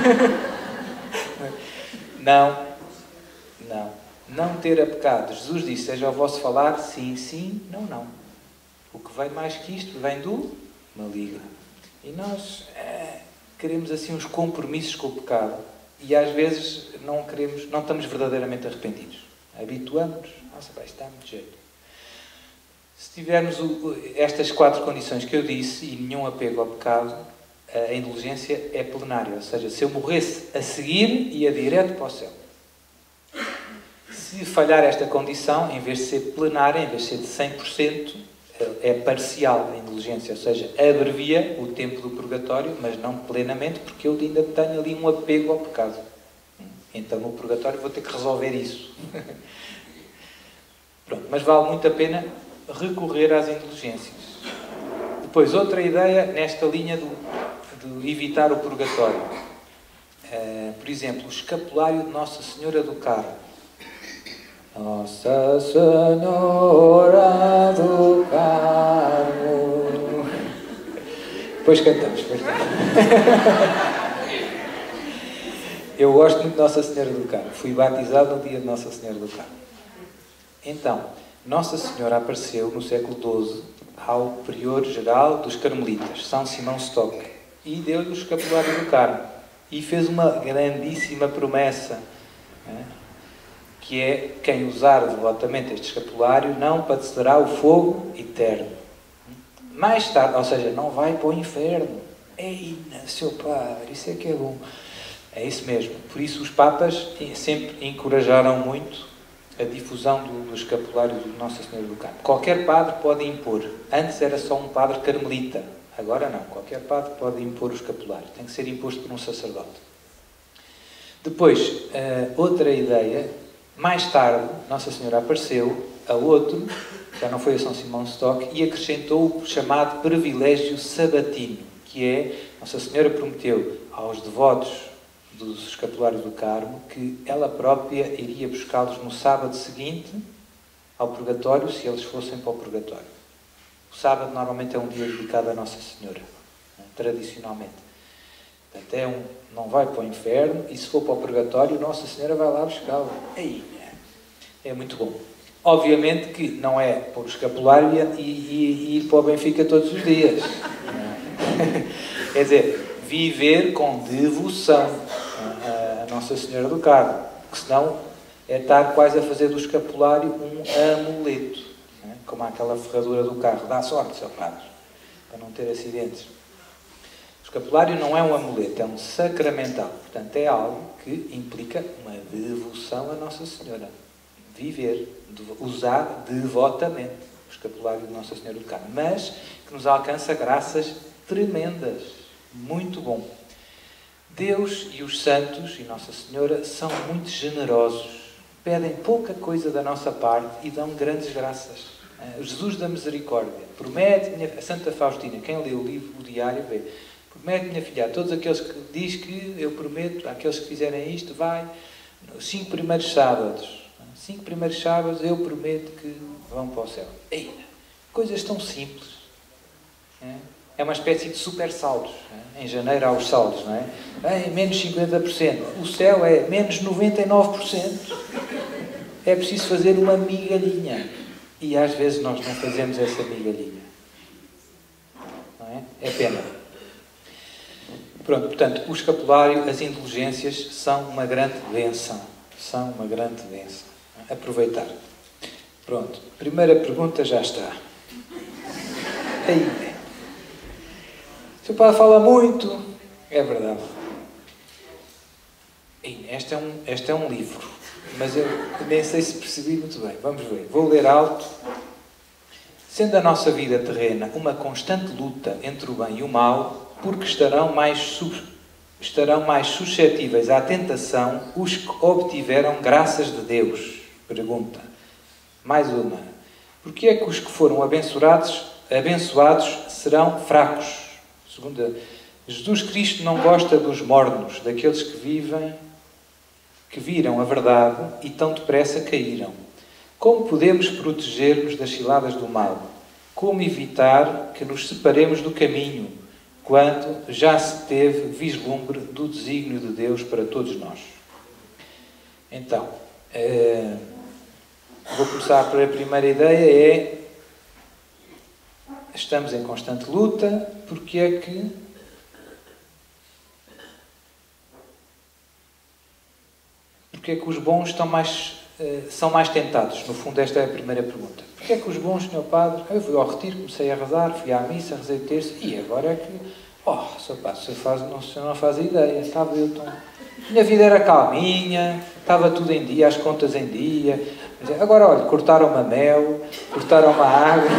Não ter a pecado. Jesus disse, seja o vosso falar, sim, sim, não, não. O que vem mais que isto vem do maligno. E nós queremos assim uns compromissos com o pecado. E às vezes não estamos verdadeiramente arrependidos. Habituamos-nos. Nossa, vai estar muito jeito. Se tivermos estas 4 condições que eu disse e nenhum apego ao pecado, a indulgência é plenária. Ou seja, se eu morresse a seguir, ia direto para o céu. Se falhar esta condição, em vez de ser plenária, em vez de ser de 100%, é parcial a indulgência, ou seja, abrevia o tempo do purgatório, mas não plenamente, porque eu ainda tenho ali um apego ao pecado. Então, no purgatório, vou ter que resolver isso. Pronto, mas vale muito a pena recorrer às indulgências. Depois, outra ideia nesta linha de evitar o purgatório. Por exemplo, o escapulário de Nossa Senhora do Carmo. Nossa Senhora do Carmo. Depois cantamos. Eu gosto muito de Nossa Senhora do Carmo. Fui batizado no dia de Nossa Senhora do Carmo. Então, Nossa Senhora apareceu no século XII ao prior-geral dos Carmelitas, São Simão Stock, e deu-lhe o escapulário do Carmo. E fez uma grandíssima promessa, que é: quem usar devotamente este escapulário não padecerá o fogo eterno. Mais tarde, ou seja, não vai para o inferno. Ei, seu padre, isso é que é bom. É isso mesmo. Por isso os papas sempre encorajaram muito a difusão do escapulário de Nossa Senhora do Carmo. Qualquer padre pode impor. Antes era só um padre carmelita. Agora não. Qualquer padre pode impor o escapulário. Tem que ser imposto por um sacerdote. Depois, outra ideia. Mais tarde, Nossa Senhora apareceu a outro, já não foi a São Simão Stock, e acrescentou o chamado privilégio sabatino, que é: Nossa Senhora prometeu aos devotos dos escapulários do Carmo que ela própria iria buscá-los no sábado seguinte ao purgatório, se eles fossem para o purgatório. O sábado normalmente é um dia dedicado a Nossa Senhora, tradicionalmente. Portanto, não vai para o inferno, e se for para o purgatório, Nossa Senhora vai lá buscá-lo. É muito bom. Obviamente que não é pôr o escapulário e ir para o Benfica todos os dias. Quer dizer, viver com devoção a Nossa Senhora do Carmo, que senão é estar quase a fazer do escapulário um amuleto, como aquela ferradura do carro. Dá sorte, seu padre, para não ter acidentes. O escapulário não é um amuleto, é um sacramental. Portanto, é algo que implica uma devoção a Nossa Senhora. Viver, usar devotamente o escapulário de Nossa Senhora do Carmo, mas que nos alcança graças tremendas. Muito bom. Deus e os santos e Nossa Senhora são muito generosos. Pedem pouca coisa da nossa parte e dão grandes graças. Jesus da Misericórdia promete, a Santa Faustina, quem lê o livro, o diário, vê: promete, minha filha, a todos aqueles que diz que eu prometo, àqueles que fizerem isto, vai, nos 5 primeiros sábados. 5 primeiros sábados eu prometo que vão para o céu. Ei, coisas tão simples. É uma espécie de super saldos. Em janeiro há os saldos, não é? Menos 50%. O céu é menos 99%. É preciso fazer uma migalhinha. E às vezes nós não fazemos essa migalhinha. Não é? É pena. Pronto, portanto, o escapulário, as indulgências são uma grande bênção. São uma grande bênção. Aproveitar. Pronto. Primeira pergunta já está. Aí. O seu padre fala muito. É verdade. Este é um livro. Mas eu nem sei se percebi muito bem. Vamos ver. Vou ler alto. Sendo a nossa vida terrena uma constante luta entre o bem e o mal, porque estarão mais suscetíveis à tentação os que obtiveram graças de Deus. Pergunta. Mais uma. Porquê é que os que foram abençoados serão fracos? Segunda. Jesus Cristo não gosta dos mornos, daqueles que viram a verdade e tão depressa caíram. Como podemos proteger-nos das ciladas do mal? Como evitar que nos separemos do caminho, quando já se teve vislumbre do desígnio de Deus para todos nós? Então, vou começar pela primeira ideia, estamos em constante luta, porque é que os bons são mais tentados? No fundo, esta é a primeira pergunta. Porquê é que os bons, Sr. Padre, eu fui ao retiro, comecei a rezar, fui à missa, rezei o terço, e agora é que, Sr. Padre, o senhor não faz ideia, estava eu tão... Minha vida era calminha, estava tudo em dia, as contas em dia. Agora, olha, cortaram-me a mel, cortaram-me a água,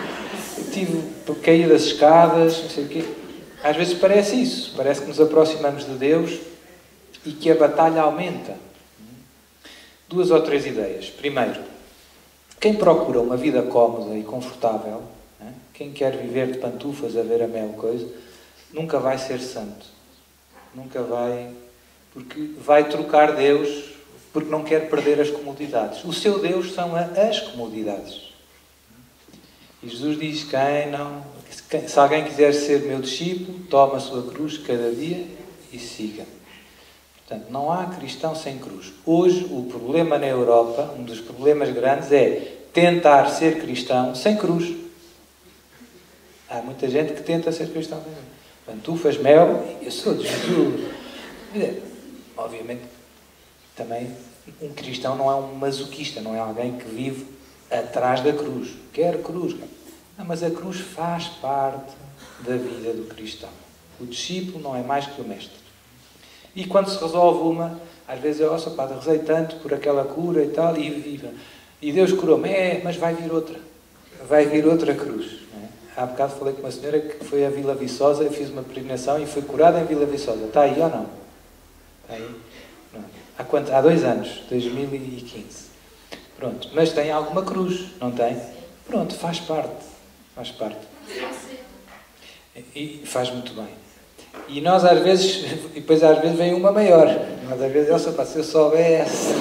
caí das escadas, não sei o quê. Às vezes parece isso, parece que nos aproximamos de Deus e que a batalha aumenta. 2 ou 3 ideias. Primeiro, quem procura uma vida cómoda e confortável, quem quer viver de pantufas a ver a mel coisa, nunca vai ser santo. Nunca vai... Porque vai trocar Deus, porque não quer perder as comodidades. O seu Deus são as comodidades. E Jesus diz, se alguém quiser ser meu discípulo, toma a sua cruz cada dia e siga. Portanto, não há cristão sem cruz. Hoje, o problema na Europa, um dos problemas grandes é tentar ser cristão sem cruz. Há muita gente que tenta ser cristão sem cruz. Pantufas, mel, eu sou de Jesus. Obviamente, também, um cristão não é um masoquista, não é alguém que vive atrás da cruz. Quer cruz. Não, mas a cruz faz parte da vida do cristão. O discípulo não é mais que o mestre. E quando se resolve uma, às vezes eu, nossa, padre, rezei tanto por aquela cura e tal, e Deus curou-me. Mas vai vir outra. Vai vir outra cruz. Há bocado falei com uma senhora que foi a Vila Viçosa, eu fiz uma peregrinação e foi curada em Vila Viçosa. Está aí ou não? Está aí? Não. Há quanto? Há 2 anos, 2015. Pronto, mas tem alguma cruz, não tem? Pronto, faz parte. Faz parte. E faz muito bem. E nós às vezes, e depois às vezes vem uma maior. Nós às vezes, se eu soubesse.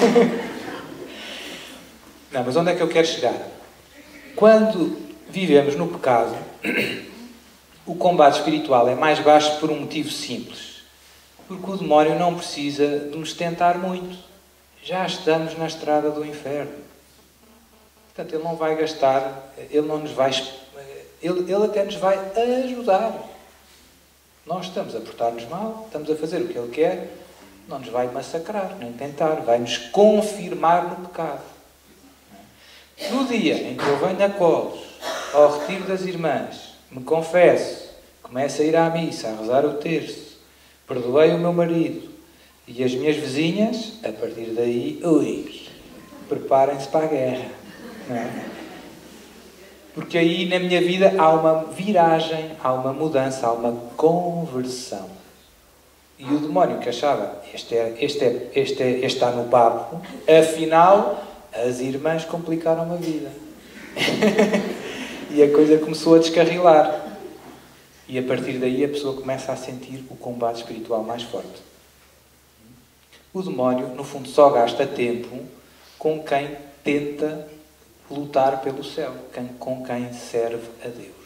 Não, mas onde é que eu quero chegar? Quando vivemos no pecado, o combate espiritual é mais baixo por um motivo simples. Porque o demónio não precisa de nos tentar muito. Já estamos na estrada do inferno. Portanto, ele não vai gastar, ele não nos vai... Ele até nos vai ajudar. Nós estamos a portar-nos mal, estamos a fazer o que ele quer, não nos vai massacrar, nem tentar, vai nos confirmar no pecado. No dia em que eu venho a colos, ao retiro das irmãs, me confesso, começo a ir à missa, a rezar o terço, perdoei o meu marido e as minhas vizinhas, a partir daí, preparem-se para a guerra. Não é? Porque aí na minha vida há uma viragem, há uma mudança, há uma conversão. E o demónio que achava, este está no papo, afinal, as irmãs complicaram a vida. E a coisa começou a descarrilar. E a partir daí a pessoa começa a sentir o combate espiritual mais forte. O demónio, no fundo, só gasta tempo com quem tenta lutar pelo céu, com quem serve a Deus.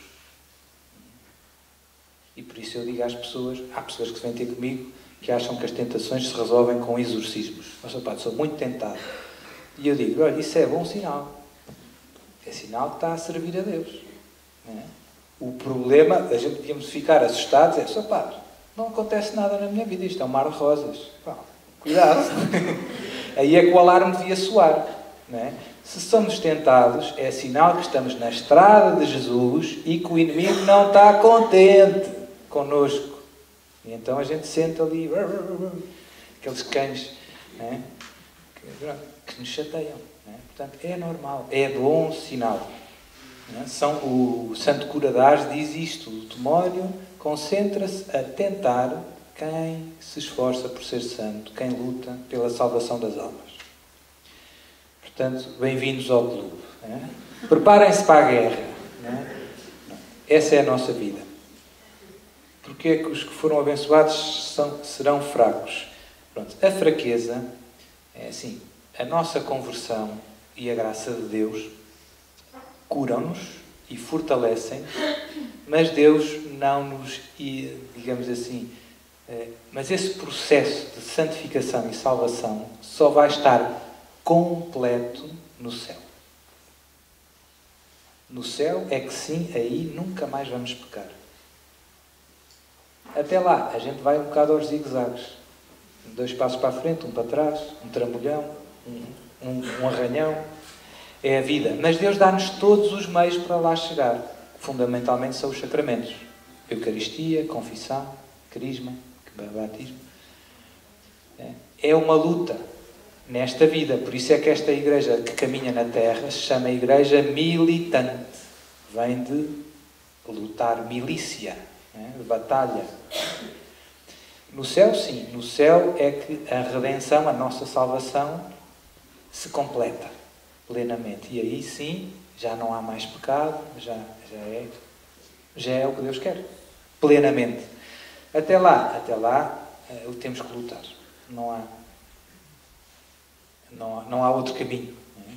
E por isso eu digo às pessoas, há pessoas que vêm ter comigo que acham que as tentações se resolvem com exorcismos. Mas, rapaz, sou muito tentado. E eu digo, olha, isso é bom sinal. É sinal que está a servir a Deus. Não é? O problema, a gente devíamos ficar assustados, é, só padre, não acontece nada na minha vida, isto é um mar de rosas. Pá, cuidado. Aí é que o alarme devia soar. Não é? Se somos tentados, é sinal que estamos na estrada de Jesus e que o inimigo não está contente connosco. E então a gente sente ali aqueles cães, não é? Que nos chateiam. Não é? Portanto, é normal, é bom sinal. Não é? O Santo Cura de Ars diz isto: o demónio concentra-se a tentar quem se esforça por ser santo, quem luta pela salvação das almas. Portanto, bem-vindos ao clube. Não é? Preparem-se para a guerra. Não é? Essa é a nossa vida. Porque é que os que foram abençoados serão fracos? Pronto, a fraqueza é assim, a nossa conversão e a graça de Deus curam-nos e fortalecem, mas Deus não nos, digamos assim, mas esse processo de santificação e salvação só vai estar completo no céu. No céu é que sim, aí nunca mais vamos pecar. Até lá, a gente vai um bocado aos zigue-zagues. 2 passos para a frente, 1 para trás, um trambolhão, um arranhão. É a vida. Mas Deus dá-nos todos os meios para lá chegar. Fundamentalmente são os sacramentos. Eucaristia, confissão, crisma, batismo. É uma luta nesta vida. Por isso é que esta igreja que caminha na terra se chama igreja militante. Vem de lutar, milícia, de batalha. No céu, sim. No céu é que a redenção, a nossa salvação, se completa plenamente. E aí, sim, já não há mais pecado, já é o que Deus quer. Plenamente. Até lá, temos que lutar. Não há outro caminho. Não é?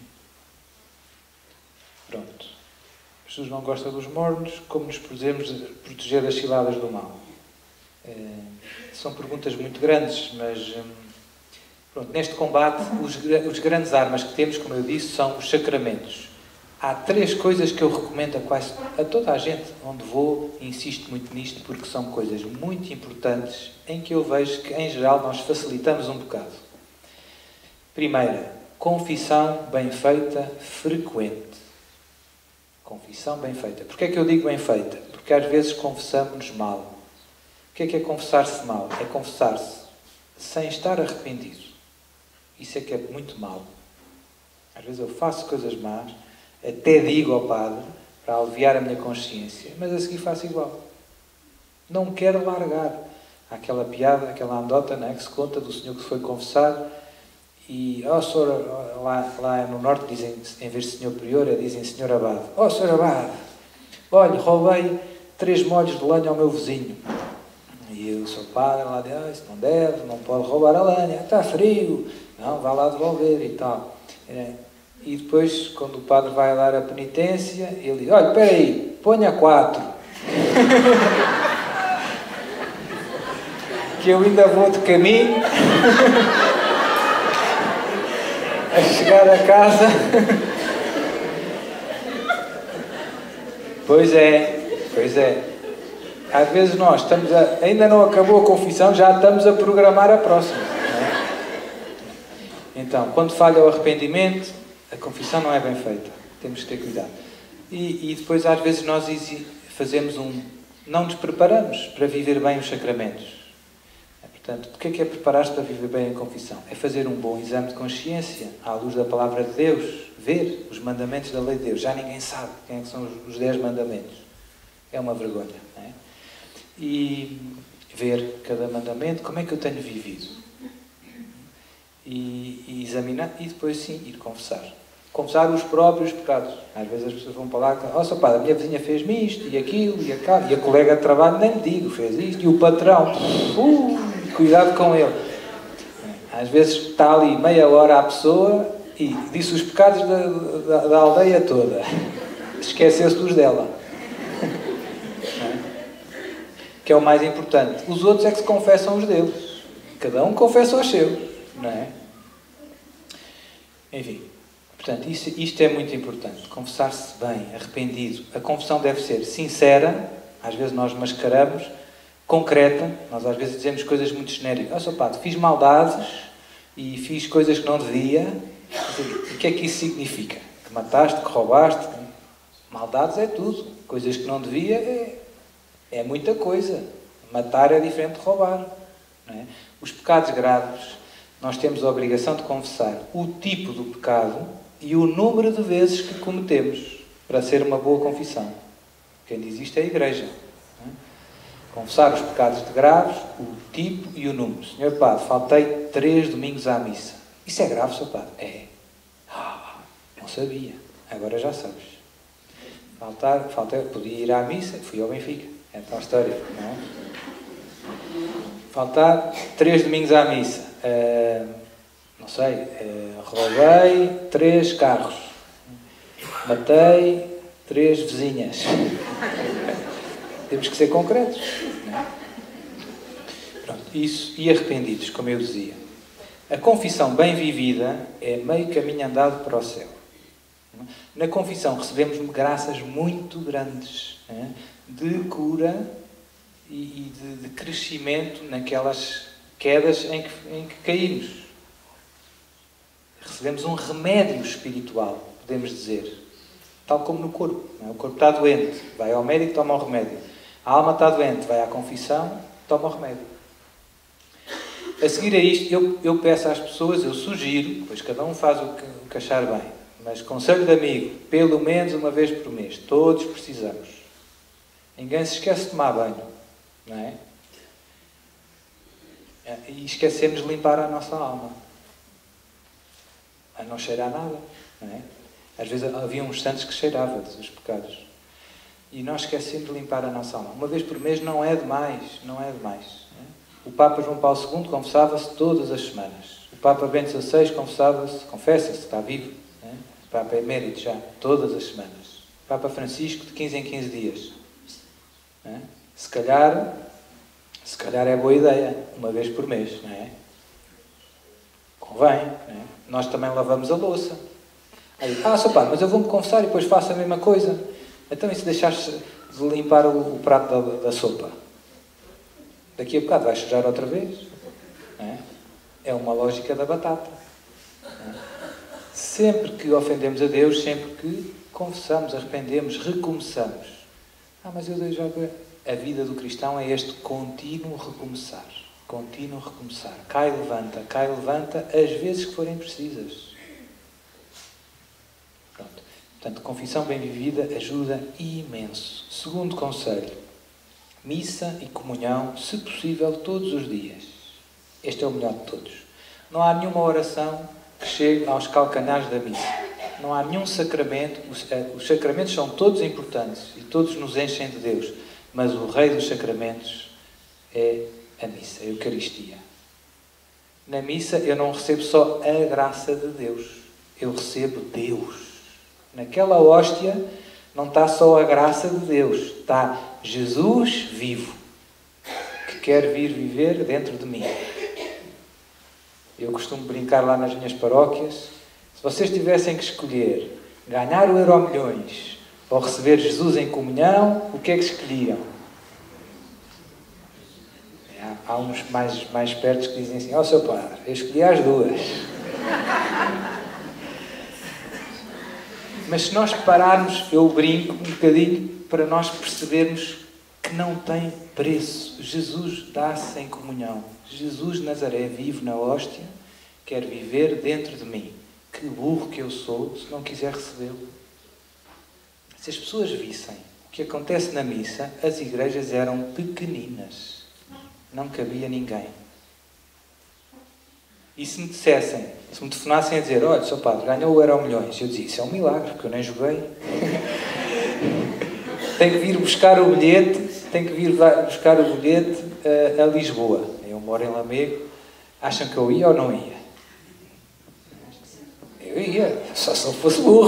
Pronto. Jesus não gosta dos mornos, como nos podemos proteger das ciladas do mal? São perguntas muito grandes, mas Pronto, neste combate, os grandes armas que temos, como eu disse, são os sacramentos. Há 3 coisas que eu recomendo a toda a gente onde vou, e insisto muito nisto, porque são coisas muito importantes em que eu vejo que, em geral, nós facilitamos um bocado. Primeira, confissão bem feita, frequente. Confissão bem feita. Porquê é que eu digo bem feita? Porque às vezes confessamos-nos mal. O que é confessar-se mal? É confessar-se sem estar arrependido. Isso é que é muito mal. Às vezes eu faço coisas más, até digo ao padre, para aliviar a minha consciência, mas a seguir faço igual. Não quero largar. Há aquela piada, aquela anedota, não é, que se conta do senhor que se foi confessar e, senhor, lá no norte dizem, em vez de senhor prior, dizem senhor abade. Senhor abade, olha, roubei 3 molhos de lenha ao meu vizinho. E o seu padre lá diz, isso não deve, não pode roubar a lenha, está frio, não, vai lá devolver e tal. E depois, quando o padre vai dar a penitência, ele diz, olha, espera aí, ponha 4. Que eu ainda vou de caminho a chegar a casa. Pois é. Às vezes nós ainda não acabou a confissão, já estamos a programar a próxima. Não é? Então, quando falha o arrependimento, a confissão não é bem feita. Temos que ter cuidado. E depois, às vezes, nós fazemos não nos preparamos para viver bem os sacramentos. Portanto, o que é preparar-se para viver bem a confissão? É fazer um bom exame de consciência, à luz da palavra de Deus, ver os mandamentos da lei de Deus. Já ninguém sabe quem é que são os 10 mandamentos. É uma vergonha, não é? E ver cada mandamento, como é que eu tenho vivido. E examinar, e depois sim, ir confessar. Confessar os próprios pecados. Às vezes as pessoas vão para lá, seu padre, a minha vizinha fez-me isto, e aquilo, e aquilo, e a colega de trabalho, nem lhe digo, fez isto, e o patrão, cuidado com ele. Às vezes está ali meia hora a pessoa e disse os pecados da aldeia toda. Esqueceu-se dos dela. Que é o mais importante. Os outros é que se confessam os deles. Cada um confessa os seus. Não é? Enfim. Portanto, isto é muito importante. Confessar-se bem, arrependido. A confissão deve ser sincera. Às vezes nós mascaramos. Concreta. Nós às vezes dizemos coisas muito genéricas. Seu padre, fiz maldades e fiz coisas que não devia. O que é que isso significa? Que mataste, que roubaste? Maldades é tudo. Coisas que não devia é muita coisa. Matar é diferente de roubar. Não é? Os pecados graves, nós temos a obrigação de confessar o tipo do pecado e o número de vezes que cometemos para ser uma boa confissão. Quem diz isto é a Igreja. Não é? Confessar os pecados de graves, o tipo e o número. Senhor Padre, faltei 3 domingos à missa. Isso é grave, Sr. Padre? É. Não sabia. Agora já sabes. Podia ir à missa, fui ao Benfica. É tal história, não é? Faltar 3 domingos à missa. Não sei. Roubei 3 carros. Matei 3 vizinhas. Temos que ser concretos. Não é? Pronto, isso. E arrependidos, como eu dizia. A confissão bem vivida é meio caminho andado para o céu. Na confissão recebemos graças muito grandes, de cura e de crescimento naquelas quedas em que caímos. Recebemos um remédio espiritual, podemos dizer. Tal como no corpo. O corpo está doente, vai ao médico, toma o remédio. A alma está doente, vai à confissão, toma o remédio. A seguir a isto, eu peço às pessoas, eu sugiro, pois cada um faz o que achar bem, mas conselho de amigo, pelo menos uma vez por mês. Todos precisamos. Ninguém se esquece de tomar banho. Não é? E esquecemos de limpar a nossa alma. A não cheirar nada. Não é? Às vezes havia uns santos que cheiravam dos pecados. E nós esquecemos de limpar a nossa alma. Uma vez por mês não é demais. Não é demais. Não é? O Papa João Paulo II confessava-se todas as semanas. O Papa Bento XVI confessa-se, está vivo. O Papa é emérito já, todas as semanas. O Papa Francisco, de 15 em 15 dias. Se calhar é boa ideia, uma vez por mês, não é? Convém, não é? Nós também lavamos a louça. Aí, Sr. Padre, mas eu vou-me confessar e depois faço a mesma coisa. Então e se deixares de limpar o prato da sopa? Daqui a bocado vais sujar outra vez. Não é? É uma lógica da batata. Não é? Sempre que ofendemos a Deus, sempre que confessamos, arrependemos, recomeçamos. Mas eu já... A vida do cristão é este contínuo recomeçar. Contínuo recomeçar. Cai e levanta, às vezes que forem precisas. Pronto. Portanto, confissão bem vivida ajuda imenso. Segundo conselho, missa e comunhão, se possível, todos os dias. Este é o melhor de todos. Não há nenhuma oração que chegue aos calcanhares da missa. Não há nenhum sacramento. Os sacramentos são todos importantes e todos nos enchem de Deus. Mas o rei dos sacramentos é a missa, a Eucaristia. Na missa eu não recebo só a graça de Deus. Eu recebo Deus. Naquela hóstia não está só a graça de Deus. Está Jesus vivo, que quer vir viver dentro de mim. Eu costumo brincar lá nas minhas paróquias. Se vocês tivessem que escolher ganhar o Euromilhões ou receber Jesus em comunhão, o que é que escolhiam? Há uns mais espertos que dizem assim: Sr. Padre, eu escolhi as duas. Mas se nós pararmos, eu brinco um bocadinho para nós percebermos que não tem preço. Jesus dá-se em comunhão. Jesus de Nazaré vive na hóstia, quer viver dentro de mim. Que burro que eu sou se não quiser recebê-lo. Se as pessoas vissem o que acontece na missa, as igrejas eram pequeninas. Não cabia ninguém. E se me dissessem, se me telefonassem a dizer: olha, Sr. Padre, ganhou o Euromilhões, eu dizia: isso é um milagre, porque eu nem joguei. Tenho que vir buscar o bilhete, a Lisboa. Eu moro em Lamego. Acham que eu ia ou não ia? Eu ia, só se não fosse burro.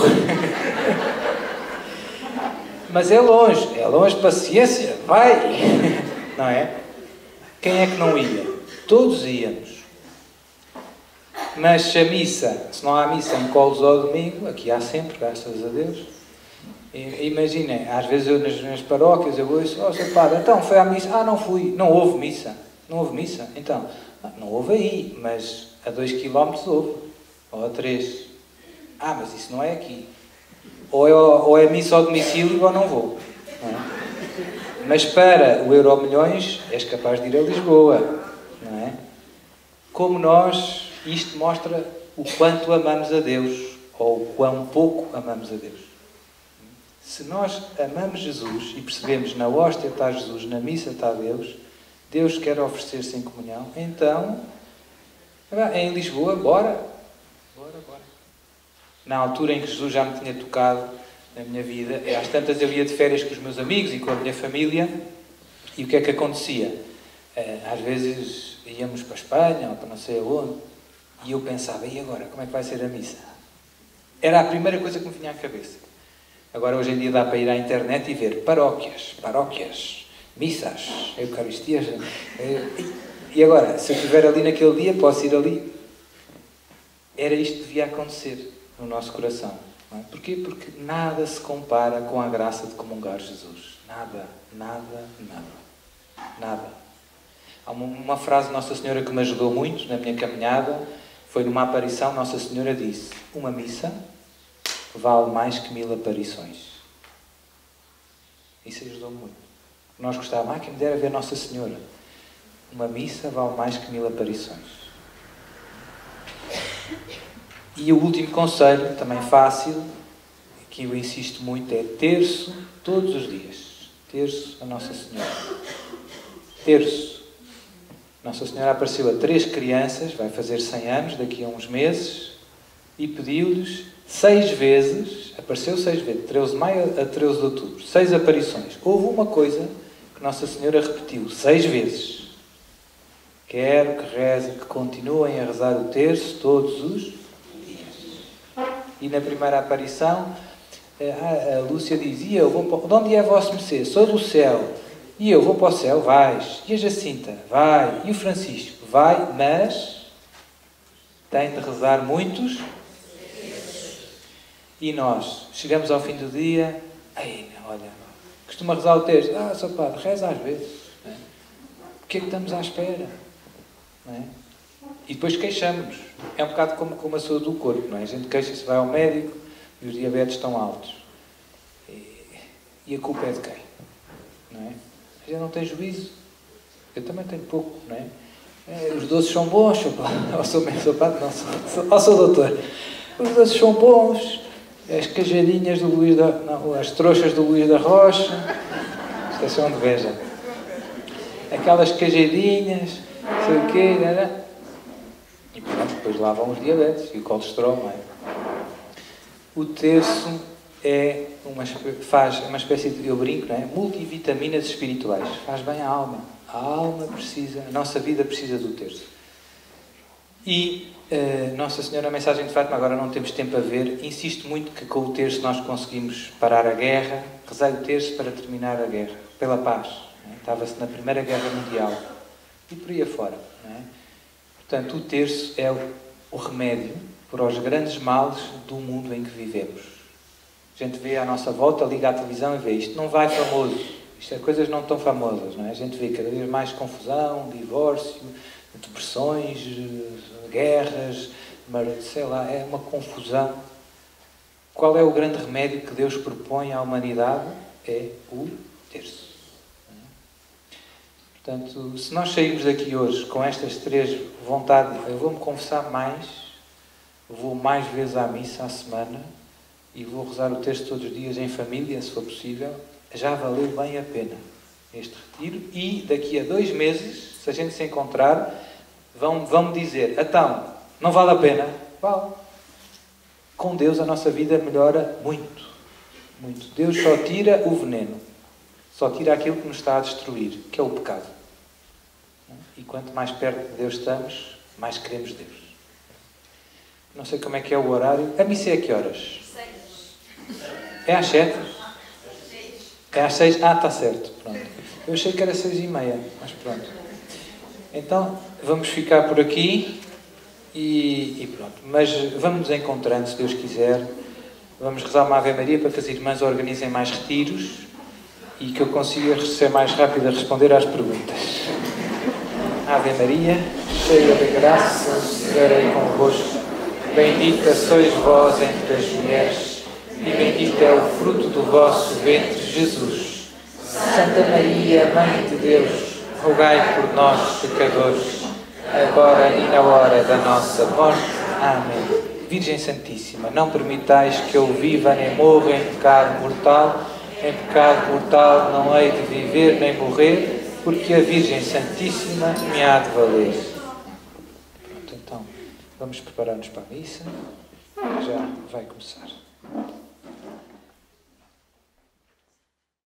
Mas é longe, paciência, vai! Não é? Quem é que não ia? Todos íamos. Mas se não há missa em Colos ao domingo, aqui há sempre, graças a Deus. Imaginem, às vezes eu nas minhas paróquias, eu ouço: Sr. Padre, então foi à missa? Não fui. Não houve missa. Então, não houve aí, mas a 2 km houve. Ou a 3. Mas isso não é aqui. Ou é missa ao domicílio ou não vou. Não é? Mas para o Euromilhões és capaz de ir a Lisboa. Não é? Como nós, isto mostra o quanto amamos a Deus, ou o quão pouco amamos a Deus. Se nós amamos Jesus e percebemos na hóstia está Jesus, na missa está Deus, Deus quer oferecer-se em comunhão, então, em Lisboa, bora. Na altura em que Jesus já me tinha tocado na minha vida, às tantas eu ia de férias com os meus amigos e com a minha família, e o que é que acontecia? Às vezes íamos para a Espanha ou para não sei aonde, e eu pensava: e agora, como é que vai ser a missa? Era a primeira coisa que me vinha à cabeça. Agora, hoje em dia, dá para ir à internet e ver paróquias, missas, eucaristias. E agora, se eu estiver ali naquele dia, posso ir ali? Era isto que devia acontecer no nosso coração. Não é? Porquê? Porque nada se compara com a graça de comungar Jesus. Nada. Há uma frase de Nossa Senhora que me ajudou muito na minha caminhada. Foi numa aparição, Nossa Senhora disse: uma missa vale mais que 1000 aparições. Isso ajudou-me muito. Nós gostávamos: quem me dera ver Nossa Senhora. Uma missa vale mais que 1000 aparições. E o último conselho, também fácil, que eu insisto muito, é terço todos os dias. Terço a Nossa Senhora. Terço. Nossa Senhora apareceu a 3 crianças, vai fazer 100 anos, daqui a uns meses, e pediu-lhes 6 vezes, apareceu 6 vezes, 13 de maio a 13 de outubro, 6 aparições. Houve uma coisa que Nossa Senhora repetiu 6 vezes. Quero que rezem, que continuem a rezar o terço todos os dias. E na primeira aparição, a Lúcia dizia: eu vou para... de onde é vosso mercê? Sou do céu. E eu vou para o céu, vais. E a Jacinta? Vai. E o Francisco? Vai, mas tem de rezar muitos. E nós chegamos ao fim do dia, olha, costuma rezar o texto, Sr. Padre, reza às vezes. Não é? O que é que estamos à espera? Não é? E depois queixamos-nos. É um bocado como com a saúde do corpo, não é? A gente queixa-se, vai ao médico e os diabetes estão altos. E a culpa é de quem? Não é? A gente não tem juízo. Eu também tenho pouco, não é? Os doces são bons, Sr. Padre. Ou sou padre, não sou doutor. Os doces são bons. As cajadinhas do Luís da... Não, as trouxas do Luís da Rocha. Isto é só onde veja. Aquelas cajadinhas, não sei o quê, né? E pronto, depois lá vão os diabetes e o colesterol, não é? O terço faz uma espécie de, eu brinco, não é? Multivitaminas espirituais. Faz bem à alma. A alma precisa, a nossa vida precisa do terço. E Nossa Senhora, a mensagem de Fátima, agora não temos tempo a ver, insiste muito que com o terço nós conseguimos parar a guerra, rezai o terço para terminar a guerra, pela paz. É? Estava-se na Primeira Guerra Mundial e por aí afora. Não é? Portanto, o terço é o remédio para os grandes males do mundo em que vivemos. A gente vê à nossa volta, liga à televisão e vê isto não vai famoso, isto é coisas não tão famosas. Não é? A gente vê cada vez mais confusão, divórcio, depressões, guerras, sei lá, é uma confusão. Qual é o grande remédio que Deus propõe à humanidade? É o terço. Portanto, se nós sairmos daqui hoje com estas três vontades, eu vou-me confessar mais, vou mais vezes à missa à semana e vou rezar o terço todos os dias em família, se for possível, já valeu bem a pena este retiro. E daqui a 2 meses, se a gente se encontrar, vão-me dizer, então, não vale a pena? Vale. Com Deus a nossa vida melhora muito. Muito. Deus só tira o veneno. Só tira aquilo que nos está a destruir, que é o pecado. E quanto mais perto de Deus estamos, mais queremos Deus. Não sei como é que é o horário. A missa é a que horas? 6. É às 7? É às 6? Ah, está certo. Pronto. Eu achei que era 6h30, mas pronto. Então, vamos ficar por aqui e pronto. Mas vamos nos encontrando, se Deus quiser. Vamos rezar uma Ave Maria para que as irmãs organizem mais retiros e que eu consiga ser mais rápido a responder às perguntas. Ave Maria, cheia de graça, o Senhor é convosco. Bendita sois vós entre as mulheres e bendito é o fruto do vosso ventre, Jesus. Santa Maria, Mãe de Deus, rogai por nós, pecadores, agora e na hora da nossa morte. Amém. Virgem Santíssima, não permitais que eu viva nem morra em pecado mortal. Em pecado mortal não hei de viver nem morrer, porque a Virgem Santíssima me há de valer. Pronto, então, vamos preparar-nos para a missa. Já vai começar.